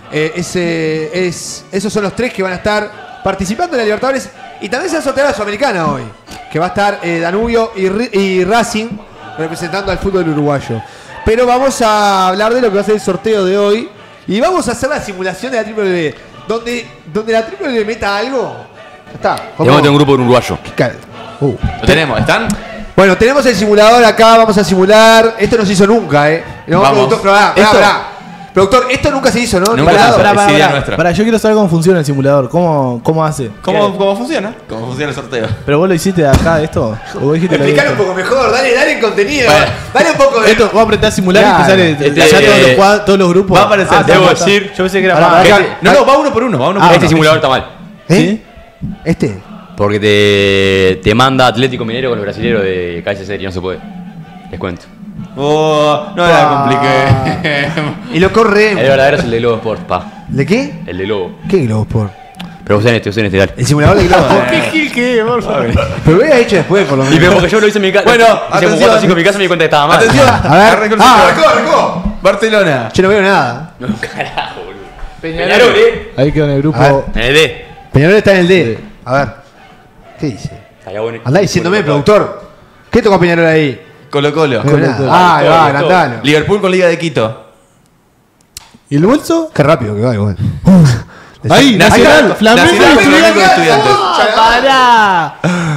Esos son los tres que van a estar participando en la Libertadores. Y también se va a sortear la Sudamericana hoy, que va a estar Danubio y Racing representando al fútbol uruguayo. Pero vamos a hablar de lo que va a ser el sorteo de hoy. Y vamos a hacer la simulación de la Triple B. Donde la Triple B meta algo. Ya está. Tenemos que tener un grupo de uruguayo. Lo tenemos, ¿están? Bueno, tenemos el simulador acá, vamos a simular. Esto no se hizo nunca, No, Vamos. productor, pará. Productor, esto nunca se hizo, ¿no? Nunca Nicolás? se hizo. Es idea nuestra. Pará, yo quiero saber cómo funciona el simulador. ¿Cómo hace? ¿Cómo funciona? ¿Cómo funciona el sorteo? ¿Pero vos lo hiciste de acá, esto? ¿O vos dijiste lo Explicar un de poco mejor, dale contenido. Bueno. Dale un poco de. esto? Vos apretás simular y Claro. te sale ya todos los grupos. Va a aparecer, te debo voy decir. Yo pensé que era Pará, más. pará. No, va uno por uno, Este simulador está mal. ¿Eh? ¿Este? Porque te manda Atlético Mineiro con los brasileños de KSC y no se puede. Les cuento. Oh, no la compliqué. Y lo corre. El verdadero es el de Globo Sport, pa. ¿De qué? El de Globo. ¿Qué Globo Sport? Pero usen este, dale. El simulador de Globo. ¿Qué? Por favor. Pero lo había hecho después, por lo Y menos. pero porque yo lo hice en mi casa. Bueno, hice como atención. 4 o 5 en mi casa y me di cuenta que estaba mal. Atención. A ver. Arrancó el sorteo. Arrancó. Barcelona. Yo no veo nada. No, carajo, boludo. Peñarol. Ahí quedó en el A grupo. En el D. Peñarol está en el D. A ver. ¿Qué dice? Estaría bueno. Andá diciéndome, productor. ¿Qué toca Peñarol ahí? Colo Colo. No veo nada. Ah, ahí va, agrandalo. Liverpool con Liga de Quito. ¿Y el bolso? Qué rápido que va, igual. Ahí, Nacional, Flamengo Nacional, y Flamengo y Estudiantes. Estudiantes. ¡Pará!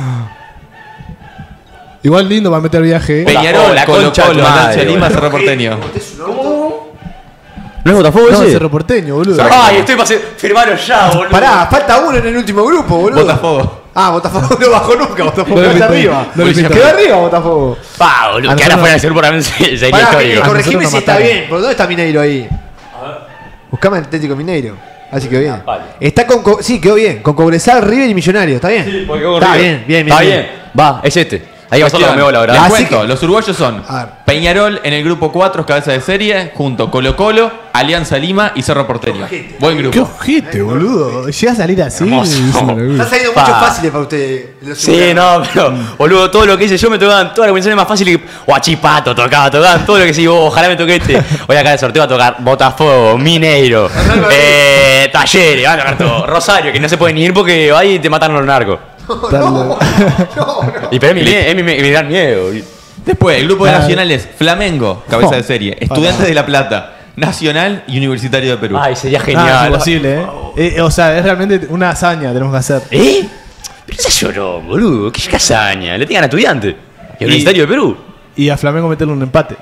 Igual lindo para meter viaje. Peñarol, la Colo concha de tu Colo, madre, Nancy Lima, boludo. Cerro Porteño. ¿No es Botafogo No, ese? Cerro Porteño, boludo. Ay, estoy para firmarlo ya, boludo. Pará, falta uno en el último grupo, boludo. Botafogo. Ah, Botafogo no bajó nunca, Botafogo No le quedó pintó, arriba. no le pintó. Quedó arriba Botafogo. Pa, boludo. A Que ahora nosotros- fuera de ser por la sería Pará, histórico. corregime nosotros si nos está mataron. bien. ¿Por dónde está Mineiro ahí? Buscame el Atlético Mineiro. Así quedó bien. Vale. Está con. Sí, quedó bien. Con Cobresal, River y Millonario. ¿Está bien? Sí, porque quedó Está River. bien, bien, bien. Está bien. bien. Va, es este. Hay que pasarlo conmigo, la verdad. Les Así cuento, que- los uruguayos son A ver. Peñarol en el grupo 4, cabeza de serie, junto Colo Colo, Alianza Lima y Cerro Porteño. Buen Qué grupo. ojete, boludo. Llega a salir así. Hermoso. es una locura. Están saliendo mucho fáciles para ustedes. los Sí, simulacros. no, pero, boludo, todo lo que hice yo me tocaban todas las combinaciones más fáciles que. Guachipato tocaban todo lo que sí, ojalá me toque este. Hoy acá de sorteo va a tocar Botafogo, Mineiro, Talleres, va a tocar todo. Rosario, que no se puede ni ir porque ahí te mataron los narcos. No. Y pero es mi gran miedo. Después, el grupo de nacionales, Flamengo, cabeza de serie, Estudiantes de La Plata, Nacional y Universitario de Perú. Ay, sería Ah, es genial. imposible, o sea, es realmente una hazaña que tenemos que hacer. ¿Eh? Pero ese lloró, boludo. ¿Qué casaña? Le tengan a Estudiantes. Y Universitario de Perú. Y a Flamengo meterle un empate.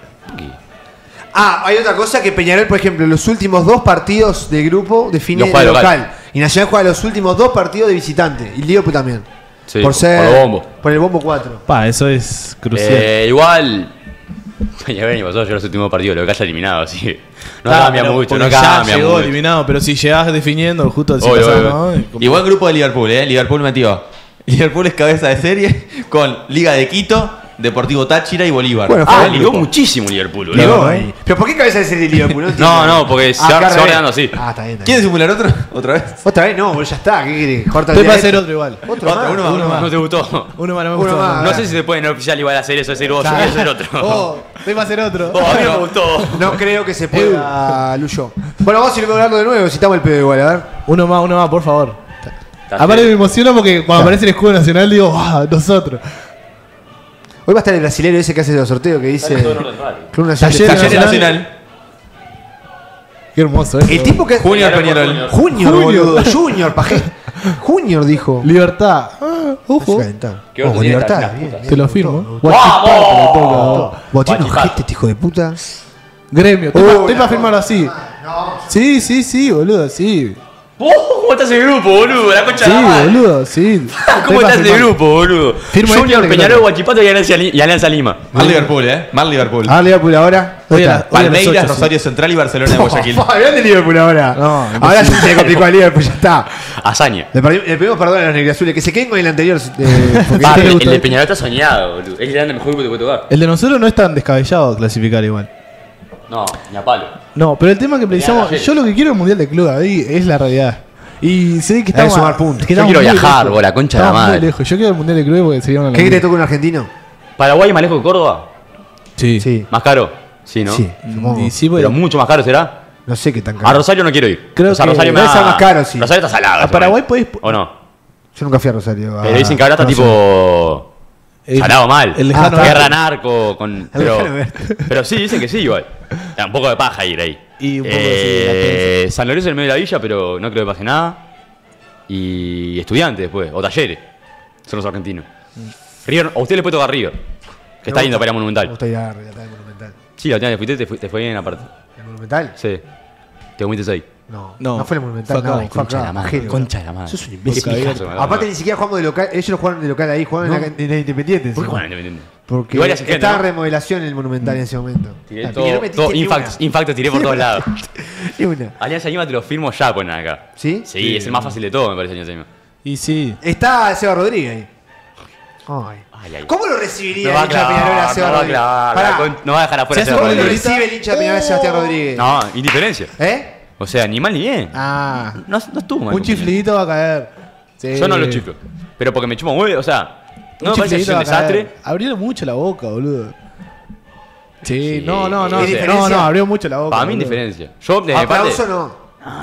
Ah, hay otra cosa que Peñarol, por ejemplo, los últimos 2 partidos de grupo define Los juega de local. local. Y Nacional juega los últimos 2 partidos de visitante. Y Liverpool también. Sí, por ser. por bombo. Por el bombo 4. Pa, eso es crucial. Igual. Peñarol ni pasó yo los últimos partidos, lo que haya eliminado, así que no Claro, cambia pero mucho, porque no ya cambia llegó mucho. eliminado, pero si llegás definiendo justo el Obvio, pasado, obvio. ¿no? Es como- Igual grupo de Liverpool, Liverpool metió. Liverpool es cabeza de serie con Liga de Quito, Deportivo Táchira y Bolívar. Bueno, Ah, fue ligó muchísimo Liverpool, boludo. Ligó ahí. ¿Pero por qué cabeza de serie de Liverpool? entiendo. No, porque se va acá ordenando así. Ah, está bien. Está ¿Quieren bien. simular otro? ¿Otra vez? Otra vez no, boludo, ya está. ¿Qué querés? Corta el Estoy para derecho. hacer otro igual. Otro más. uno más. No te gustó. Uno más, no me Uno gustó. más. No sé si se puede no oficial igual hacer eso, decir vos, yo quiero hacer otro. Oh, estoy para hacer otro. Oh, a mí no me gustó. No creo que se pueda, Luyo. Bueno, vamos a ir a hablarlo de nuevo. Citamos el pedo igual, a ver. Uno más, por favor. Aparte me emociona porque cuando aparece el escudo nacional digo, ¡ah, nosotros! Hoy va a estar el brasilero ese que hace los sorteos que dice. Club Nacional. Talleres Talleres Nacional. Nacional. Qué hermoso, ¿eh? El tipo que. Junior Peñarol. Junior, boludo. Junior, paje. Junior dijo. Libertad. Ah, ojo. ¿Qué otro tiene Libertad. esta Bien, puta? bien. Te lo firmo. ¡Vamos! Vos tenés Guachipato. ojete, este hijo de puta. Gremio. Estoy para firmarlo así. Sí, boludo, sí. ¿Cómo estás en el grupo, boludo? La concha Sí, de la madre. boludo, sí. ¿Cómo estás en el grupo, boludo? Firmo Junior, este, Peñarol, creo. Guachipato y Alianza Lima. Mal Liverpool, Mal Liverpool. Ah, Liverpool ahora. Oye, ¿Dónde está? Palmeiras, 8, Rosario Central y Barcelona de Guayaquil. Grande Liverpool ahora. No, Ahora se le complicó a Liverpool, ya está. Hazaña. Le pedimos perdón a los negriazules, que se queden con el anterior. Porque Ah, este le el gustó. de Peñarol está soñado, boludo. Es el grande mejor grupo que puede tocar. El de nosotros no es tan descabellado clasificar igual. No, ni a palo. No, pero el tema que precisamos, Talleres. yo lo que quiero es el Mundial de Club, ahí es la realidad. Y sé que Hay que estamos sumar puntos. que Yo estamos quiero muy viajar, lejos. vos, la concha de la Estamos muy madre. lejos. Yo quiero el Mundial de Club porque sería una ¿Qué te locura. toca un argentino? ¿Paraguay más lejos que Córdoba? Sí. Sí. ¿Más caro? Sí, ¿no? Sí, supongo. Y sí, Pero porque mucho más caro será. No sé qué tan A caro. Rosario no quiero ir. Creo o sea, que Rosario debe ser más caro, sí. Rosario está salado. a Paraguay podés. ¿O no? Yo nunca fui a Rosario. Pero dicen que ahora está tipo. Salado mal. El lejano Guerra oeste. narco. Con, lejano oeste. pero sí, dicen que sí, igual. Da un poco de paja ir ahí. Y un poco de San Lorenzo en el medio de la villa, pero no creo que pase nada. Y Estudiantes después, o Talleres. Son los argentinos. River, a usted le puede tocar River. Que está lindo para ir a Me Monumental. gusta ir a Regatar el Monumental. Sí, la última vez que fuiste, te fue bien aparte. ¿El Monumental? Sí. Te comiste 6. No, No. no fue el Monumental. Fue acá, no, Concha de la madre. ajeno. Concha de la madre. Sos un imbécil. Qué pijazo, me Aparte ni siquiera jugamos de local. Ellos no jugaron de local ahí, jugaron en la Independiente. ¿Por qué encima. juegan Independiente? Porque Igual hace gente, estaba en ¿no? remodelación el Monumental en ese momento. Tiré Ah, todo, y no metiste todo ni infacto tiré por todos lados. Ni una. Alianza Lima te lo firmo ya, ponen acá. ¿Sí? Sí, es el más fácil de todo, me parece Alianza Lima. Y sí. Está Seba Rodríguez ahí. Ay. Ay, ay. ¿Cómo lo recibiría No va el a hincha de Peñarol a clavar, Seba no va a Rodríguez? clavar. Pará. No va a dejar afuera Se a hace ¿Cómo Seba lo Rodríguez. recibe el hincha de Peñarol a Sebastián Rodríguez? No, indiferencia. ¿Eh? O sea, ni mal ni bien. Ah. No estuvo mal. Un con chiflidito va a caer. Sí. Peñarol. Yo no lo chiflo. Pero porque me chupo muy, o sea, no me parece que chiflidito es un va a caer. desastre. Abrieron mucho la boca, boludo. Sí, Sí, no, ¿qué diferencia? abrió mucho la boca. Para mí, boludo. indiferencia. Yo, de mi parte. Aplauso no.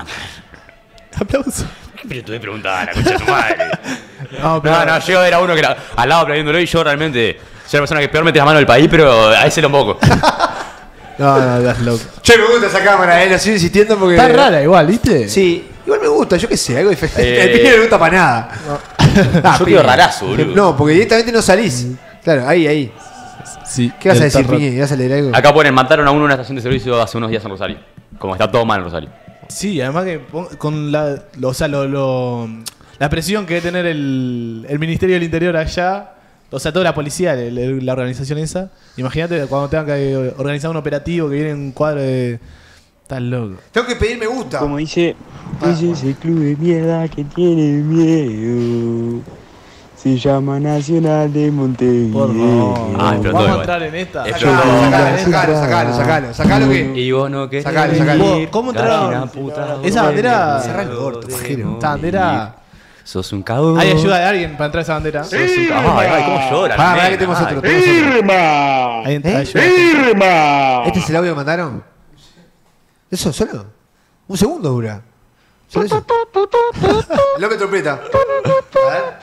Aplauso. Pero tú me preguntabas, la concha de tu madre. No, pero No, yo era uno que era al lado aplaudiéndolo y yo realmente soy la persona que peor mete la mano del país, pero a ese lo poco. no, estás loco. Che, me gusta esa cámara, lo sigo insistiendo porque. Está rara igual, ¿viste? Sí, igual me gusta, yo qué sé, algo diferente. Eh, El pibe no le gusta para nada. Ah, Yo pibe. quedo rarazo, boludo. No, porque directamente no salís. Claro, ahí. Sí. ¿Qué vas a decir, Está raro. Piñe? ¿Vas a leer algo? Acá ponen, mataron a uno en una estación de servicio hace unos días en Rosario. Como está todo mal en Rosario. Sí, además que con la, o sea, la presión que debe tener el Ministerio del Interior allá, o sea, toda la policía, la organización esa. Imagínate cuando tengan que organizar un operativo que viene en un cuadro de... Estás loco. Tengo que pedir me gusta. Como dice ese club de mierda que tiene miedo. Se llama Nacional de Montevideo. Vamos a entrar en esta. Sacalo que. Y vos no querés. Sacalo. ¿Cómo entraron? Esa bandera. Cerrá el orto, pajero. Esa bandera. Sos un cagón. ¿Hay ayuda de alguien para entrar a esa bandera? Sos un cagón. Ay, cómo llora. Pará, que tenemos otro. ¡Firma! ¡Firma! ¿Este es el audio que mandaron? ¿Eso solo? Un segundo dura. ¿Solo eso? El hombre trompeta. A ver.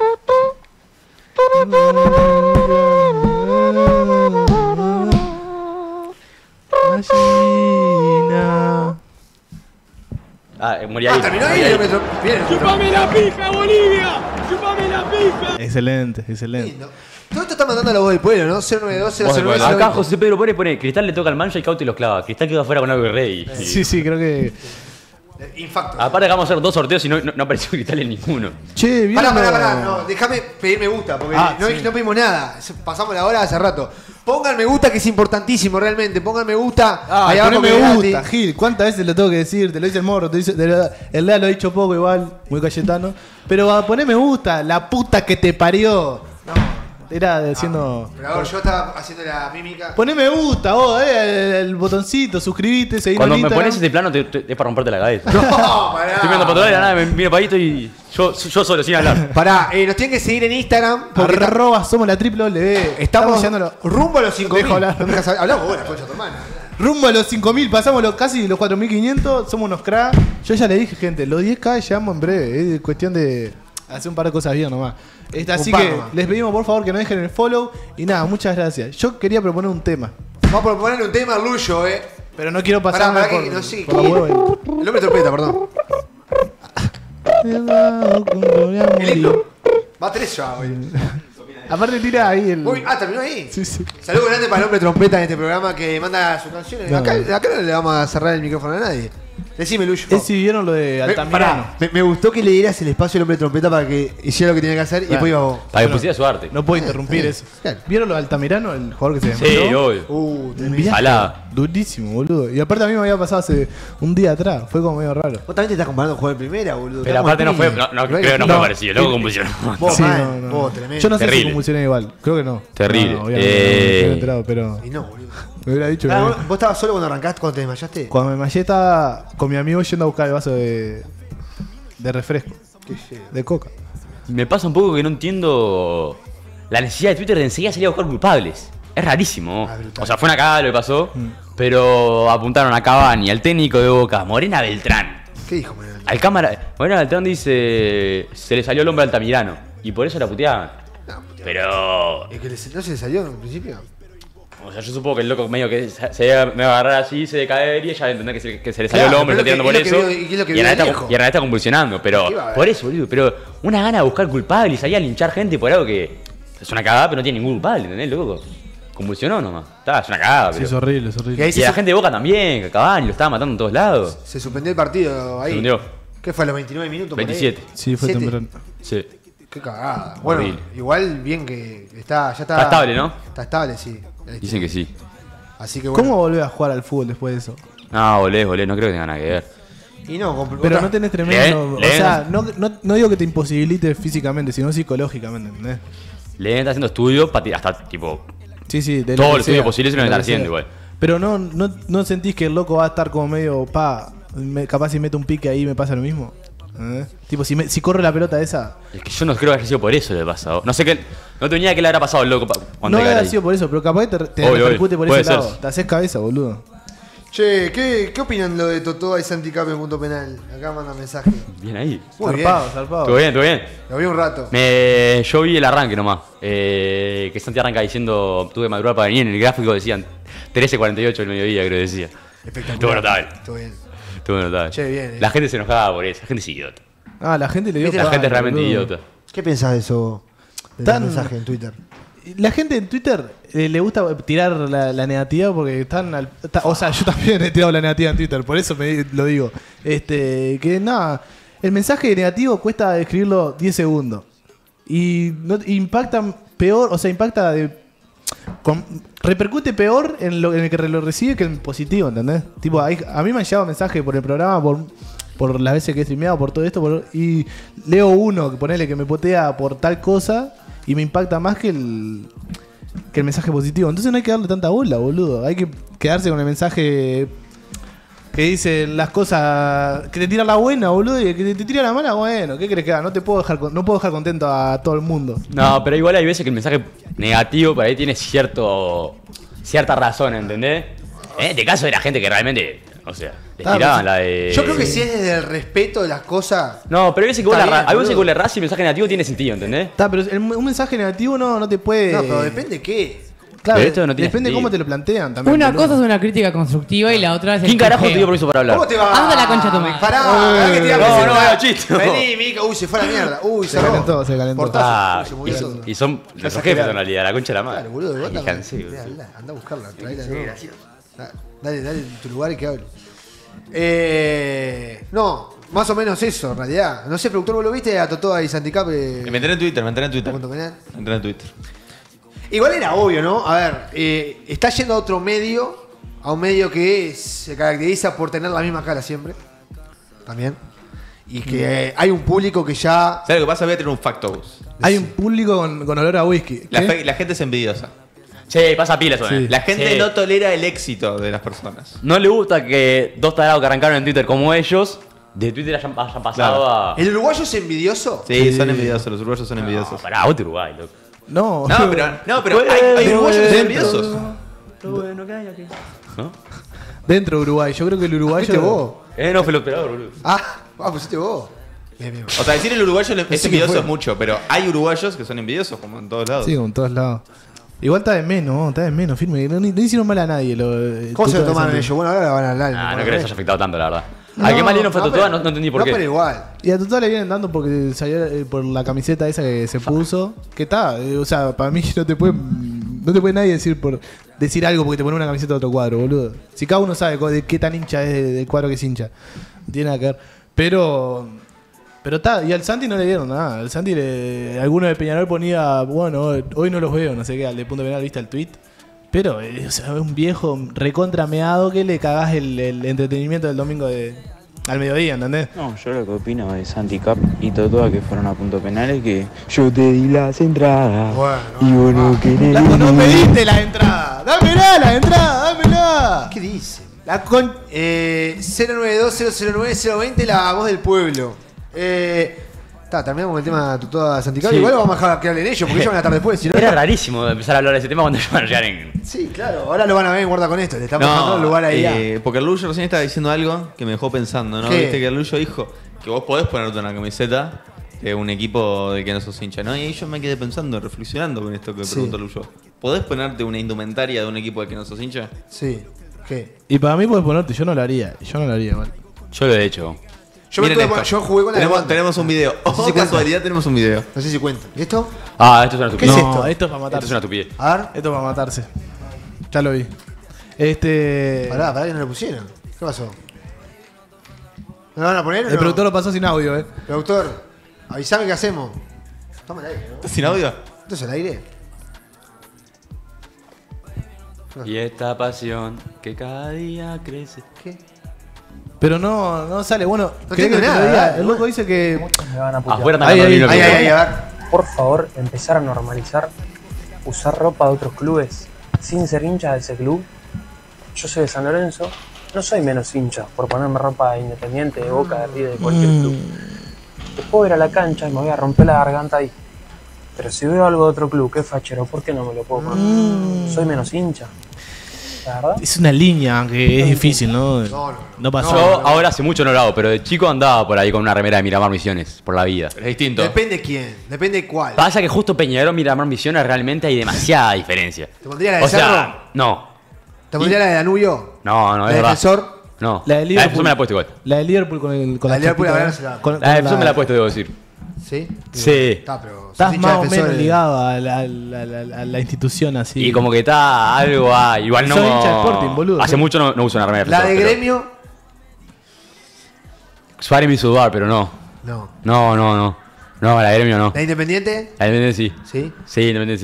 Moría ahí. Terminó ahí el hombre trompeta. ¡Chupame la pija, Bolivia! ¡Chupame la pija! Excelente. Todo esto está mandando a la voz del pueblo, ¿no? 092-009. Acá José Pedro pone Cristal le toca al mancha y Cauti los clava. Cristal quedó afuera con algo de rey. Sí, creo que. Infacto. Aparte, acá vamos a hacer 2 sorteos y no apareció Cristal en ninguno. Che, bien. Pará, no, déjame pedir me gusta, porque no pedimos nada. Pasamos la hora hace rato. Pongan me gusta, que es importantísimo realmente. Pongan me gusta. Ahí abajo me gusta, Gil. ¿Cuántas veces lo tengo que decir? Te lo dice el morro, te dice, el Lea lo ha dicho poco igual, muy Cayetano. Pero poné me gusta, la puta que te parió. No, era diciendo. Pero ahora yo estaba haciendo la mímica. Poné me gusta, vos, el botoncito, suscribite, seguí. Cuando me pones este plano es para romperte la cabeza. No, pará. Estoy viendo para nada, me miro para esto y yo solo, sin hablar. Pará, nos tienen que seguir en Instagram. Porque somos la triple W. Estamos rumbo a los 5.000. Hablamos vos, la concha de tu hermana. Rumbo a los 5.000, pasamos casi los 4.500, somos unos cracks. Yo ya le dije, gente, los 10K llegamos en breve. Es cuestión de hacer un par de cosas bien nomás. Así que les pedimos por favor que nos dejen el follow. Y nada, muchas gracias. Yo quería proponer un tema. Vamos a proponerle un tema a Luyo, pero no quiero pasarme por la el hombre trompeta, perdón. Qué lindo. Va 3 ya, hoy. Aparte tira ahí el... ¿terminó ahí? Sí. Saludos grande para el hombre trompeta en este programa que manda sus canciones. No. Acá no le vamos a cerrar el micrófono a nadie. Decime, Lucho. Si vieron lo de Altamirano. Me gustó que le dieras el espacio al hombre trompeta para que hiciera lo que tenía que hacer y después iba vos. Para que pusiera su arte. No puedo interrumpir eso. Claro. ¿Vieron lo de Altamirano, el jugador que se Sí, desmayó? obvio. Un viaje durísimo, boludo. Y aparte a mí me había pasado hace un día atrás. Fue como medio raro. Vos también te estás comparando jugar en primera, boludo. Pero aparte no fue parecido. Luego convulsionó. Vos, no. Tremendo. Yo no sé si convulsioné igual. Creo que no. Terrible. No, obviamente no me enterado, pero... Y no, boludo. Me hubiera dicho ¿Vos estabas solo cuando arrancaste, cuando te desmayaste? Cuando me desmayé estaba con mi amigo yendo a buscar el vaso de refresco. De coca. Me pasa un poco que no entiendo la necesidad de Twitter de enseguida salir a buscar culpables. Es rarísimo. O sea, fue una cagada lo que pasó, pero apuntaron a Cavani, al técnico de Boca, Morena Beltrán. ¿Qué dijo Morena? Al cámara, Morena Beltrán dice, se le salió el hombre al Altamirano y por eso la puteaban. Pero... ¿Es que no se le salió en principio? O sea, yo supongo que el loco medio que me va a agarrar así, se decaer y ella entender que se le salió el hombre, está tirando por eso. Y en realidad está convulsionando. Pero por eso, boludo. Pero una gana de buscar culpable y salir a linchar gente por algo que es una cagada, pero no tiene ningún culpable, ¿entendés, loco? Convulsionó nomás. Es una cagada. Sí, es horrible, es horrible. Y la gente de Boca también, que Cavani lo estaba matando en todos lados. Se suspendió el partido ahí. Se suspendió. ¿Qué fue a los 29 minutos? 27. Sí, fue temprano. Sí. Qué cagada. Bueno, igual bien que ya está. Está estable, ¿no? Está estable, sí. Dicen que sí. Así que bueno. ¿Cómo volvés a jugar al fútbol después de eso? No, volés, no creo que tenga nada que ver. Y no, pero no tenés tremendo. O sea, no digo que te imposibilite físicamente, sino psicológicamente, ¿entendés? Le está haciendo estudios hasta tipo. Sí, de todo el estudio posible se lo está haciendo igual. Pero no sentís que el loco va a estar como medio capaz si mete un pique ahí me pasa lo mismo. Tipo, si corre la pelota esa. Es que yo no creo que haya sido por eso le pasado. No sé qué. No tenía que le habrá pasado al loco cuando no había sido por eso, pero capaz te repercute por ese lado. Te haces cabeza, boludo. Che, ¿qué opinan lo de Totó y Santicape en punto penal? Acá manda mensaje. Bien ahí. Zarpado. Todo bien. Lo vi un rato. Yo vi el arranque nomás. Que Santi arranca diciendo, tuve que madrugar para venir. En el gráfico decían 13:48 del mediodía, creo que decía. Espectacular. Todo notable. Todo bien. Todo notable. Che, bien. La gente se enojaba por eso. La gente es idiota. La gente le dio. La gente es realmente idiota. ¿Qué pensás de eso? Del mensaje en Twitter. La gente en Twitter le gusta tirar la negativa porque están o sea, yo también he tirado la negativa en Twitter, por eso lo digo. Que nada, el mensaje negativo cuesta escribirlo 10 segundos. Y impacta peor, o sea, repercute peor en el que lo recibe que en positivo, ¿entendés? Tipo, a mí me han llegado mensajes por el programa por las veces que he streameado, por todo esto, y leo uno que ponele que me putea por tal cosa y me impacta más que el mensaje positivo. Entonces no hay que darle tanta bola, boludo. Hay que quedarse con el mensaje que dice las cosas, que te tira la buena, boludo, y que te tira la mala, bueno, ¿qué crees que haga? No puedo dejar contento a todo el mundo. No, pero igual hay veces que el mensaje negativo por ahí tiene cierta razón, ¿entendés? En este caso era gente que realmente, o sea, les tiraban la de... Yo creo que si es desde el respeto de las cosas... No, pero hay veces que vos le errás y el mensaje negativo tiene sentido, ¿entendés? Está, pero un mensaje negativo no te puede... No, pero depende de qué. Claro, esto no tiene depende de sentido. cómo te lo plantean también. Una cosa es una crítica constructiva y la otra es el ¿Quién carajo te pujeo. dio permiso para hablar? ¿Cómo te va? Anda la concha de tu madre. Pará, que te iba a no, presentar. chiste. Vení, Mica. Uy, se fue a la mierda. Uy, Se calentó. Portazo. Se movió todo. Y son los jefes en realidad, la concha de la madre. Claro, boludo. Vos Fíjense, anda, boludo. anda a buscarla. Traela de nuevo. Dale tu lugar y que hable. No, más o menos eso, en realidad. No sé, productor, ¿vos lo viste a Totó y Santicap? Me enteré en Twitter. Igual era obvio, ¿no? A ver, está yendo a otro medio, a un medio que se caracteriza por tener la misma cara siempre. También. Y que hay un público que ya... ¿Sabes lo que pasa? Voy a tener un facto. Hay un público con olor a whisky. La gente es envidiosa. Sí, pasa pila eso, La gente Sí. no tolera el éxito de las personas. No le gusta que dos tarados que arrancaron en Twitter como ellos, de Twitter hayan pasado a... ¿El uruguayo es envidioso? Sí, son envidiosos. Los uruguayos son envidiosos. Pará, vos te Uruguay, loco. No, pero hay uruguayos que son envidiosos. ¿No? Dentro de Uruguay. Yo creo que el uruguayo... ¿Fuiste vos? No fue el operador, boludo. Pusiste vos. Bien. O sea, decir el uruguayo es Pensé que envidioso fue. es mucho, pero hay uruguayos que son envidiosos, como en todos lados. Sí, como en todos lados. Igual está de menos, firme. No hicieron mal a nadie. ¿Cómo se lo tomaron ellos? Bueno, ahora van a hablar. No creo que se haya afectado tanto, la verdad. ¿A qué mal no fue Totó? No entendí por qué. No, pero igual. Y a Totó le vienen dando porque salió por la camiseta esa que se puso. Que está, o sea, para mí no te puede nadie decir algo porque te pone una camiseta de otro cuadro, boludo. Si cada uno sabe de qué tan hincha es del cuadro que es hincha. No tiene nada que ver. Pero está, y al Santi no le dieron nada. Al Santi, alguno de Peñarol ponía, bueno, hoy no los veo, no sé qué, al de Punto Penal, viste el tweet. Pero, o sea, es un viejo recontrameado que le cagás el entretenimiento del domingo al mediodía, ¿entendés? No, yo lo que opino de Santi Cap y Totó que fueron a Punto Penal es que yo te di las entradas y vos no querés. No pediste las entradas. Dámela las entradas, dámela. ¿Qué dice? 092-009-020, la voz del pueblo. Terminamos con el tema de Totó Santicap. Sí. Igual lo vamos a dejar que hablen ellos, porque ellos van a estar después. Si no, Era rarísimo empezar a hablar de ese tema cuando ellos van a llegar en... Sí, claro. Ahora lo van a ver en Guarda con esto. Le estamos dejando el lugar ahí. Porque el Luyo recién estaba diciendo algo que me dejó pensando, ¿no? ¿Qué? Viste que el Luyo dijo que vos podés ponerte una camiseta de un equipo de que no sos hincha, ¿no? Y ahí yo me quedé pensando, reflexionando con esto que preguntó Luyo. ¿Podés ponerte una indumentaria de un equipo de que no sos hincha? Sí. ¿Qué? Y para mí puedes ponerte, yo no lo haría igual. Yo lo he hecho. Yo jugué con tenemos un video. No sé si casualidad tenemos un video. No sé si cuenta. ¿Y esto? Esto es una ¿Qué estupidez. es esto? Esto es para matarse. Esto es una estupidez. A ver. Esto es para matarse. Ya lo vi. Pará, que no lo pusieron. ¿Qué pasó? ¿Me lo van a poner o El no? productor lo pasó sin audio, Productor, avísame qué hacemos. Toma el aire, ¿no? ¿Estás sin audio? ¿Esto es el aire? Y esta pasión que cada día crece. ¿Qué? Pero no sale. Bueno, No ¿querés entiendo que te lo nada, diga? ¿verdad? El loco dice que... Muchos me van a putear. Afuera también Ahí, a ver. Por favor, empezar a normalizar usar ropa de otros clubes sin ser hincha de ese club. Yo soy de San Lorenzo, no soy menos hincha por ponerme ropa de Independiente, de Boca, de River, de cualquier club. Puedo ir a la cancha y me voy a romper la garganta ahí. Pero si veo algo de otro club que es fachero, ¿por qué no me lo puedo poner? Soy menos hincha. ¿La verdad? Es una línea que es difícil, ¿no? No pasó. Yo ahora hace mucho no lo hago, pero de chico andaba por ahí con una remera de Miramar Misiones, por la vida. Es distinto. Depende quién, depende cuál. Pasa que justo Peñarol Miramar Misiones realmente hay demasiada diferencia. ¿Te pondría la de O sea, Cerro? no. ¿Te pondría la de Danubio? No, ¿La es de verdad. Defensor? No. La de Liverpool. Defensor me la he puesto igual. La de Liverpool con La de Liverpool, chapita, a ver, ¿no? se la- Con La de Defensor me la he puesto, debo decir. ¿Sí? Sí. Está, pero Estás sos hincha más o defensor menos de- ligado a la institución así. Y como que está algo igual no. Soy hincha de Sporting, boludo. Hace mucho no uso una remera. ¿La de Defensor, pero- Gremio? Suárez me hizo dudar, pero no. No. No, la de Gremio no. ¿La de Independiente? La de Independiente sí. ¿Sí? Sí, Independiente sí.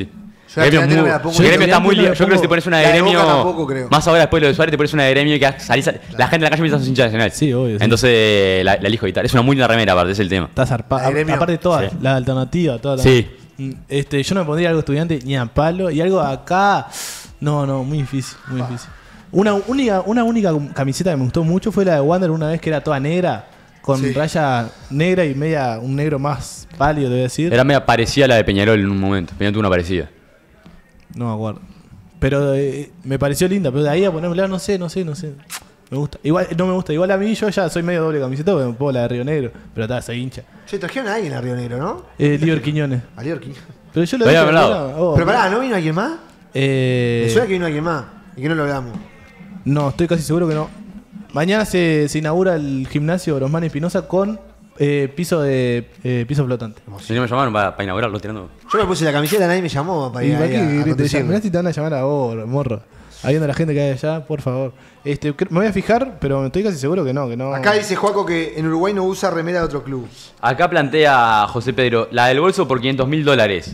Gremio está muy lindo. Yo creo que si te pones una de Gremio. Más ahora después de lo de Suárez, te pones una de Gremio y que salís. La gente en la calle piensa que sos hincha de Nacional. Sí, obvio. Sí. Entonces la elijo evitar. Es una muy linda remera, aparte, es el tema. Está zarpada. Aparte de todas, la alternativa, todas. Sí. Yo no me pondría algo estudiante ni a palo. Y algo acá. No, muy difícil, muy difícil. Una única camiseta que me gustó mucho fue la de Wander una vez que era toda negra. Con raya negra y media, un negro más pálido, te voy a decir. Era media parecida a la de Peñarol en un momento. Peñarol tuvo una parecida. No me acuerdo. Pero me pareció linda. Pero de ahí a ponerme no sé. Me gusta. Igual no me gusta. Igual a mí yo ya soy medio doble camiseta porque me pongo la de Río Negro. Pero está, soy hincha. Che, trajeron a alguien a Río Negro, ¿no? Liber Quiñones. A Liber Quiñones. Pero yo lo dije. Pero pará, ¿no vino alguien más? Me suena que vino alguien más. Y que no lo hablamos. No, estoy casi seguro que no. Mañana se inaugura el gimnasio Rosmán Espinosa con piso flotante. Si no me llamaron para inaugurarlo tirando. Yo me puse la camiseta, nadie me llamó para ir a mirá si te van a llamar a vos, morro. Ahí viendo la gente que hay allá, por favor. Me voy a fijar, pero estoy casi seguro que no. Acá dice Juaco que en Uruguay no usa remera de otro club. Acá plantea José Pedro, la del bolso por $500,000.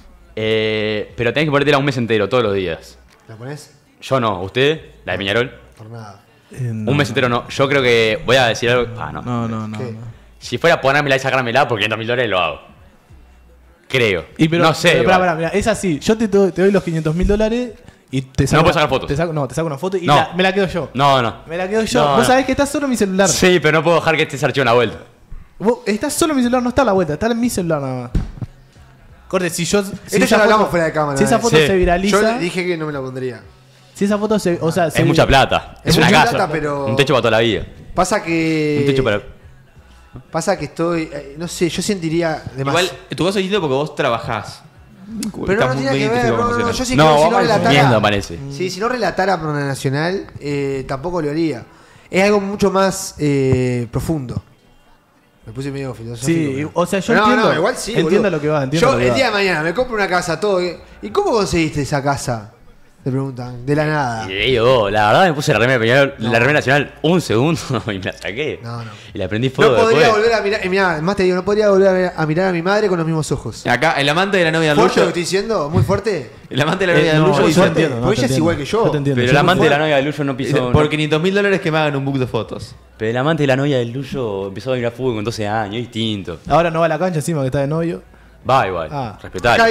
Pero tenés que ponértela un mes entero, todos los días. ¿La ponés? Yo no, ¿usted? ¿La de Peñarol? Por nada. No. Un mes entero no. Yo creo que voy a decir algo. No. Si fuera a ponérmela y sacármela por $500,000 lo hago. Creo. No sé. Pero, mirá, es así. Yo te doy los $500,000 y te saco. No puedo sacar fotos. Te saco una foto y me la quedo yo. No. Me la quedo yo. Vos sabés que está solo en mi celular. Sí, pero no puedo dejar que este archivo en la vuelta. Está solo en mi celular, no está a la vuelta, está en mi celular nada más. Corte, esto ya lo hablamos fuera de cámara. Si esa foto se viraliza. Yo dije que no me la pondría. Si esa foto se. O sea, es mucha plata. Es una casa. Pero un techo para toda la vida. Pasa que. Un techo para. Pasa que estoy. No sé, yo sentiría demasiado. Igual, tu caso es distinto porque vos trabajás. Pero no tiene que ver. Yo sí si no relatara. Parece. Sí, si no relatara por una nacional, tampoco lo haría. Es algo mucho más profundo. Me puse medio filosófico. Sí, o sea, yo entiendo. No, igual sí. Entiendo lo que va. Yo el día de mañana me compro una casa, todo. ¿Y cómo conseguiste esa casa? Te preguntan, de la nada. Y digo, la verdad me puse la remera Peñarol, la remera nacional un segundo y me la saqué. Y la prendí fuego. No podría volver a mirar, mirá, más te digo, no podría volver a mirar a mi madre con los mismos ojos. Acá, el amante de la novia de Lucho. ¿Fuerte lo Lucho. que estoy diciendo? ¿Muy fuerte? El amante de la novia de Lucho dice. Porque ella es igual que yo. Pero el amante de la novia de Lucho no pisó. Por $500,000 que me hagan un book de fotos. Pero el amante de la novia de Lucho empezó a mirar fútbol con 12 años, es distinto. Ahora no va a la cancha encima que está de novio. Va igual, respetalo.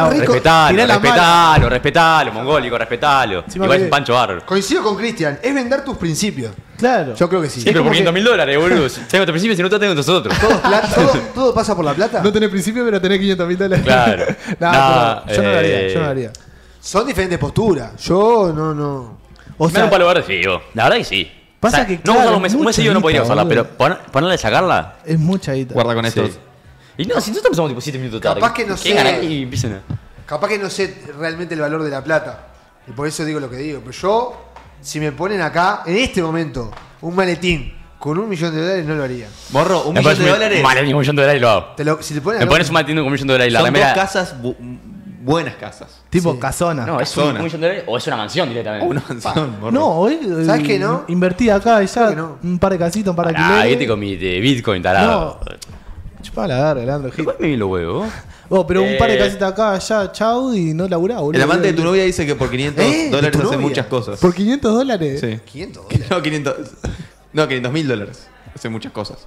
Respetalo, mongólico, respetalo. Igual es un Pancho Barro. Coincido con Cristian, es vender tus principios. Claro. Yo creo que sí. Sí, pero por $500,000, boludo. Tengo tus principios y no te tengo nosotros. ¿Todo pasa por la plata? No tenés principio, pero tenés $500,000. Claro. Yo no lo haría. Son diferentes posturas. Yo no. O sea, me da un palo verde, sí, la verdad que sí. Pasa que no usarla un mes seguido no podría usarla, pero ponerla y sacarla. Es mucha guita. Guarda con esto. Y no, si nosotros empezamos tipo 7 minutos tarde. Capaz que no sé. Y empiecen Capaz que no sé realmente el valor de la plata. Y por eso digo lo que digo. Pero yo, si me ponen acá, en este momento, un maletín con $1 millón, no lo haría. Morro, $1 millón. Maletín, $1 millón lo hago. Si te ponen me pones un maletín con $1 millón la son remera. Dos casas, buenas casas. Tipo casona. No, es $1 millón o es una mansión directamente. Una mansión, morro. No, ¿sabes qué no? Invertí acá y ya un par de casitas, un par de alquileres. ¿Qué te comí de Bitcoin, tarado? Chupá la verga, Leandro. Igual me vi los huevos. Pero un par de casitas acá, allá, chau, y no laburá, boludo. El amante de tu novia dice que por $500 hace muchas cosas. ¿Por $500? Sí. ¿$500? No, $500,000 hace muchas cosas.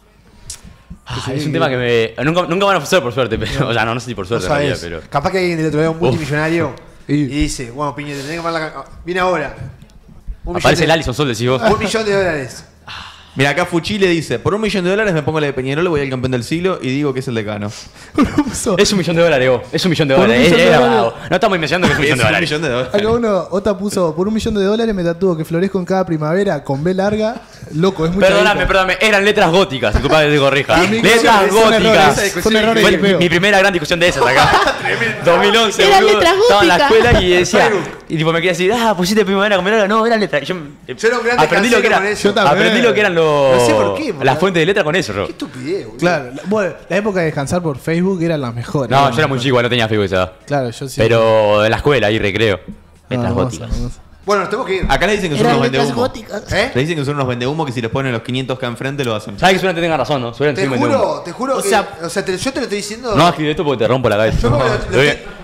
Es un tema que nunca van a pasar por suerte, pero. O sea, no sé si por suerte en realidad, pero. Capaz que alguien del otro lado, un multimillonario, y dice, bueno, Piña, te tenés que pagar la. Viene ahora. Aparece el Alison Sol, decís vos. $1 millón. Mira, acá Fuchile dice, por $1 millón me pongo la de Peñarol, voy al campeón del siglo y digo que es el decano. Es $1 millón, vos. Es $1 millón. No estamos imaginando que es $1 millón. Acá Ota puso, por $1 millón me tatúo que florezco en cada primavera con B larga. Loco, es muy Perdóname, eran letras góticas, disculpa que te corrija. Letras góticas. Son errores. Fue mi primera gran discusión de esas acá. 2011, eran letras góticas. Estaba en la escuela y decía, y tipo me quería decir, pusiste primavera con B larga. No, eran letras. Yo era un gran aprendí lo que era. Aprendí lo que eran los. No sé por qué, las fuentes de letra con eso, Qué estupidez, boludo. Claro, bueno, la época de descansar por Facebook eran las mejores. No, yo era muy chico, no tenía Facebook esa edad. Claro, yo sí. Pero en la escuela, ahí recreo. Letras góticas. Bueno, nos tenemos que ir. Acá le dicen que son unos vendehumo. ¿Eh? Le dicen que son unos vendehumo que si les ponen los 500 acá enfrente lo hacen. Sabes que seguramente tengan razón, ¿no? Te juro que. O sea, yo te lo estoy diciendo. No, escribe esto porque te rompo la cabeza. Yo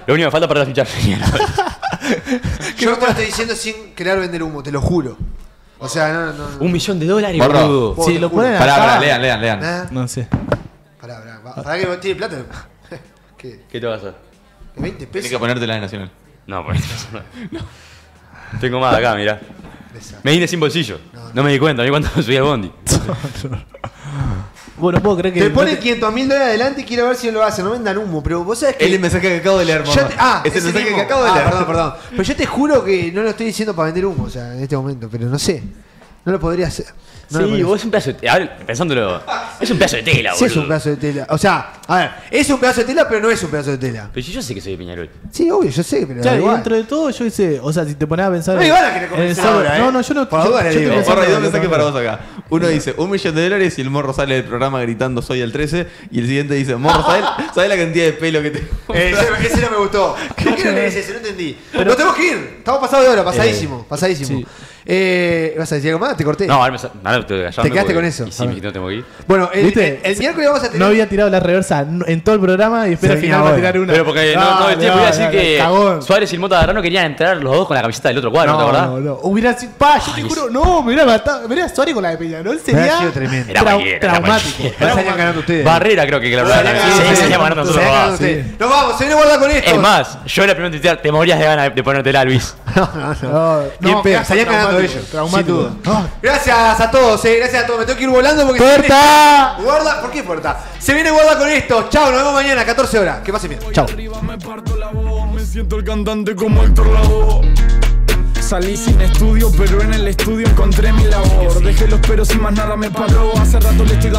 Lo único que falta para la ficha. Yo no te lo estoy diciendo sin querer vender humo, te lo juro. O sea, no. $1 millón, Morro. boludo. Si lo ponen Pará, acá. lean. No sé. Pará que tiene plata. ¿Qué? ¿Qué te vas a hacer? 20 Tienes pesos. que ponértela en Nacional. No, pues no. Tengo más acá, mirá. Me vine sin bolsillo. No me di cuenta, me di cuenta cuando subí al bondi. Bueno, puedo creer que. Te ponen $500.000 adelante y quiero ver si lo hacen. No vendan humo, pero vos sabés que. Es el mensaje que acabo de leer, Yo te- es el mensaje mismo. que acabo de leer. Perdón. Pero yo te juro que no lo estoy diciendo para vender humo, o sea, en este momento, pero no sé. No lo podría hacer. No lo Sí, podría vos es un pedazo de tela. A ver, pensándolo. Es un pedazo de tela, hacer. Sí, boludo. es un pedazo de tela. O sea, a ver, es un pedazo de tela, pero no es un pedazo de tela. Pero yo sé que soy de Peñarol. Sí, obvio, yo sé, pero. Claro, y igual. dentro de todo, yo hice. O sea, si te pones a pensar. No, igual a que le convencen en el ahora, No, yo no. Por la duda le yo digo. estoy pensando Morro, hay dos en mensajes otra para vos acá. Uno dice $1 millón y el morro sale del programa gritando soy el 13. Y el siguiente dice, morro, ¿sabes la cantidad de pelo que te... Ese no me gustó. ¿Por qué no lees ese? No entendí. Pero tenemos que ir. Estamos pasados de hora, pasadísimo. Sí. ¿Vas a decir algo más? Te corté. No, ahora me estoy callando. Te quedaste con eso. Y sí, no tengo que ir. Bueno, ¿Viste? el miércoles vamos a tener. No había tirado la reversa en todo el programa y espera al Se final venía para tirar una. Pero porque no, el tiempo iba a decir que Suárez y el Mota Garrano querían entrar los dos con la camiseta del otro cuadro, ¿te acordás? No. Hubiera sido. Yo te juro, no, me hubiera matado. Me hubiera Suárez con la de Peñarol. Sería sido tremendo. Era cualquiera, era traumático. cualquiera. No salían ganando ustedes. Barrera creo que la verdad. Sí, se llama ganando nosotros. Nos vamos, se viene guarda con esto. Es más, yo era el primero en tuitear, te morías de ganas de ponértela, Luis. Bien pedo, salían ganando ellos. Traumático. Sin duda. Gracias a todos, gracias a todos. Me tengo que ir volando porque. ¡Puerta! Guarda, ¿por qué puerta? Se viene guarda con esto. Chao, nos vemos mañana, 14 horas. Que pasen bien. Chao. Me siento el cantante como Héctor Lavoe. Salí sin estudio, pero en el estudio encontré mi labor. Dejé los peros y más nada me paró. Hace rato le estoy